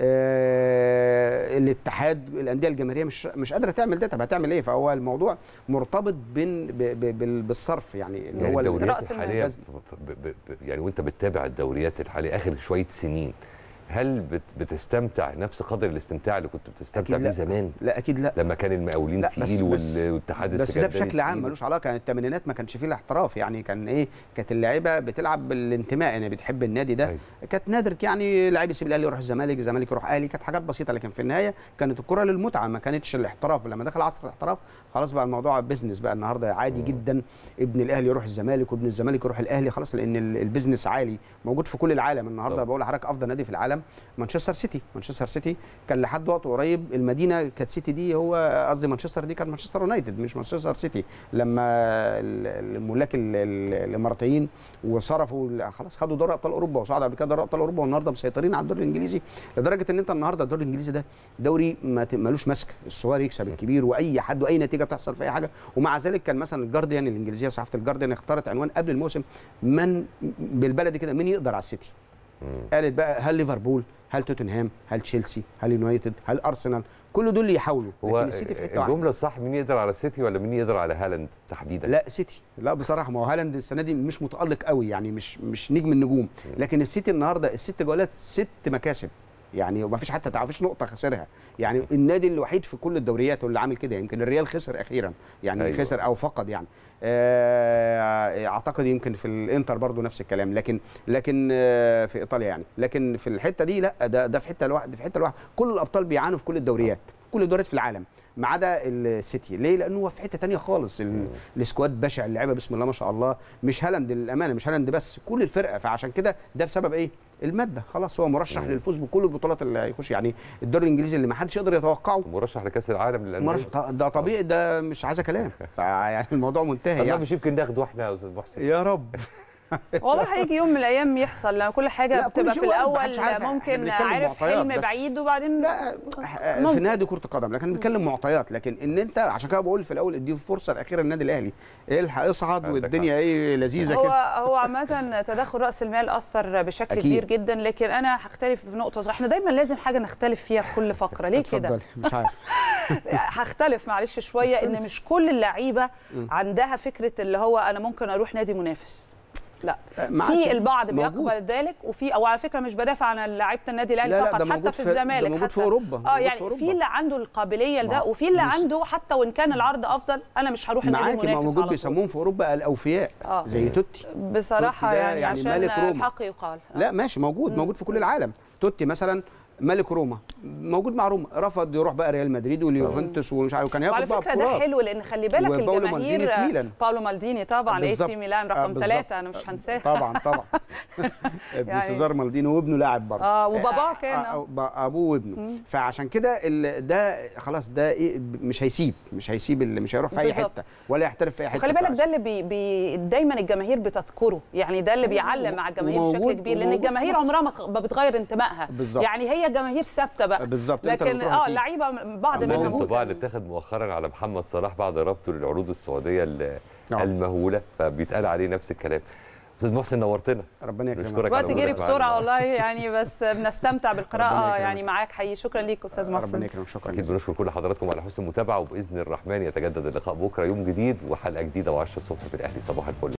آه الاتحاد، الانديه الجماهيريه مش مش قادره تعمل ده. طب هتعمل ايه؟ فهو الموضوع مرتبط بين بالصرف، يعني اللي يعني هو الدوريات الحاليه يعني وانت بتتابع الدوريات الحاليه اخر شويه سنين هل بت بتستمتع نفس قدر الاستمتاع اللي كنت بتستمتع بيه زمان؟ لا اكيد لا، لما كان المقاولين تقيل والاتحاد السكندري بس ده بشكل عام ملوش علاقه. يعني الثمانينات ما كانش فيه الاحتراف، يعني كان ايه، كانت اللعيبه بتلعب بالانتماء، يعني بتحب النادي ده. أيوة. كانت نادر يعني لعيب يسيب الاهلي يروح الزمالك، الزمالك يروح اهلي، كانت حاجات بسيطه، لكن في النهايه كانت الكره للمتعه، ما كانتش الاحتراف. لما دخل عصر الاحتراف خلاص بقى الموضوع بيزنس بقى. النهارده عادي مم. جدا ابن الاهلي يروح الزمالك وابن الزمالك يروح الاهلي، خلاص، لان البيزنس عالي موجود في كل العالم. النهارده بقول لحضرتك افضل نادي في العالم مانشستر سيتي. مانشستر سيتي كان لحد وقت قريب المدينه كانت سيتي دي، هو قصدي مانشستر دي كانت مانشستر يونايتد مش مانشستر سيتي. لما الملاك الاماراتيين وصرفوا خلاص خدوا دوري ابطال اوروبا وصعدوا قبل كده دوري ابطال اوروبا، والنهارده مسيطرين على الدوري الانجليزي، لدرجه ان انت النهارده الدوري الانجليزي ده دوري مالوش ماسك، الصغير يكسب الكبير واي حد واي نتيجه تحصل في اي حاجه. ومع ذلك كان مثلا الجارديان الانجليزيه، صحافه الجارديان اختارت عنوان قبل الموسم من بالبلدي كده من يقدر على السيتي. قالت بقى هل ليفربول، هل توتنهام، هل تشيلسي، هل يونايتد، هل ارسنال، كل دول اللي يحاولوا، لكن السيتي في حته واحده. الجمله الصح مين يقدر على السيتي ولا مين يقدر على هالاند تحديدا؟ لا سيتي، لا بصراحه، ما هو هالاند السنه دي مش متالق قوي، يعني مش مش نجم النجوم، لكن السيتي النهارده الست جولات ست مكاسب، يعني وما فيش حتى ما فيش نقطه خسرها، يعني النادي الوحيد في كل الدوريات اللي عامل كده. يمكن الريال خسر اخيرا، يعني أيوة. خسر او فقد يعني. اعتقد يمكن في الانتر برضو نفس الكلام، لكن لكن في ايطاليا يعني، لكن في الحته دي لا، ده ده في حته لوحده، في حته لوحده. كل الابطال بيعانوا في كل الدوريات، كل الدوريات في العالم ما عدا السيتي. ليه؟ لانه هو في حته ثانيه خالص، السكواد بشع، اللعيبه بسم الله ما شاء الله، مش هالاند للامانه، مش هالاند بس، كل الفرقه. فعشان كده ده بسبب ايه؟ الماده. خلاص هو مرشح مم. للفوز بكل البطولات اللي هيخش، يعني الدوري الانجليزي اللي ما حدش يقدر يتوقعه، مرشح لكاس العالم للانديه، ده طبيعي، ده مش عايزه كلام. فيعني الموضوع منتهي يعني. مش يمكن ناخده احنا يا استاذ محسن؟ يا رب والله هيجي يوم من الايام يحصل، لما كل حاجه بتبقى في الاول ممكن عارف حلم بعيد وبعدين لا ممكن. في نادي كره القدم، لكن بنتكلم معطيات. لكن ان انت عشان كده بقول في الاول اديه الفرصه الاخيره للنادي الاهلي، الحق اصعد والدنيا ايه لذيذه كده. هو هو عامه تدخل راس المال اثر بشكل أكيد. كبير جدا، لكن انا هختلف في نقطه صغيره. احنا دايما لازم حاجه نختلف فيها في كل فقره، ليه كده؟ مش عارف هختلف معلش شويه، ان مش كل اللعيبه عندها فكره اللي هو انا ممكن اروح نادي منافس. لا، في البعض بيقبل ذلك، وفي او على فكره مش بدافع عن لعيبه النادي الاهلي فقط، حتى في الزمالك، موجود في اوروبا. اه يعني في, في اللي عنده القابليه لده، وفي اللي عنده حتى وان كان العرض افضل انا مش هروح النادي المنافس. معاكي، موجود بيسموهم في اوروبا الاوفياء آه. زي توتي بصراحه، توتي يعني, يعني عشان ملك روما. الحق يقال آه. لا ماشي، موجود مم. موجود في كل العالم. توتي مثلا ملك روما، موجود مع روما، رفض يروح بقى ريال مدريد واليوفنتوس ومش عارف، وكان ياخد بقى بطولات. على فكره ده حلو، لان خلي بالك الجماهير باولو مالديني طبعا، اي سي ميلان رقم ثلاثة، انا مش هنساه طبعا طبعا ابن سيزار مالديني وابنه لاعب برضه، اه وباباه كان ابوه وابنه. فعشان كده ده خلاص، ده إيه، مش هيسيب مش هيسيب اللي مش هيروح في اي حته ولا يحترف في اي حته. خلي بالك ده اللي بي بي دايما الجماهير بتذكره، يعني ده اللي بيعلم مع الجماهير بشكل كبير، لان الجماهير عمرها ما بتغير انتمائها، يعني هي جماهير ثابته بقى بالظبط. لكن اه اللعيبه بعض منهم الانطباع اللي اتاخد مؤخرا على محمد صلاح بعد ربطه للعروض السعوديه المهوله، فبيتقال عليه نفس الكلام. استاذ محسن نورتنا، ربنا يكرمك. الوقت جري بسرعه والله يعني، بس بنستمتع بالقراءه يعني معاك. حقيقي شكرا ليك استاذ محسن. ربنا يكرمك، شكرا. اكيد بنشكر كل حضراتكم على حسن المتابعه، وباذن الرحمن يتجدد اللقاء بكره يوم جديد وحلقه جديده و10 الصبح في الاهلي. صباح الفل.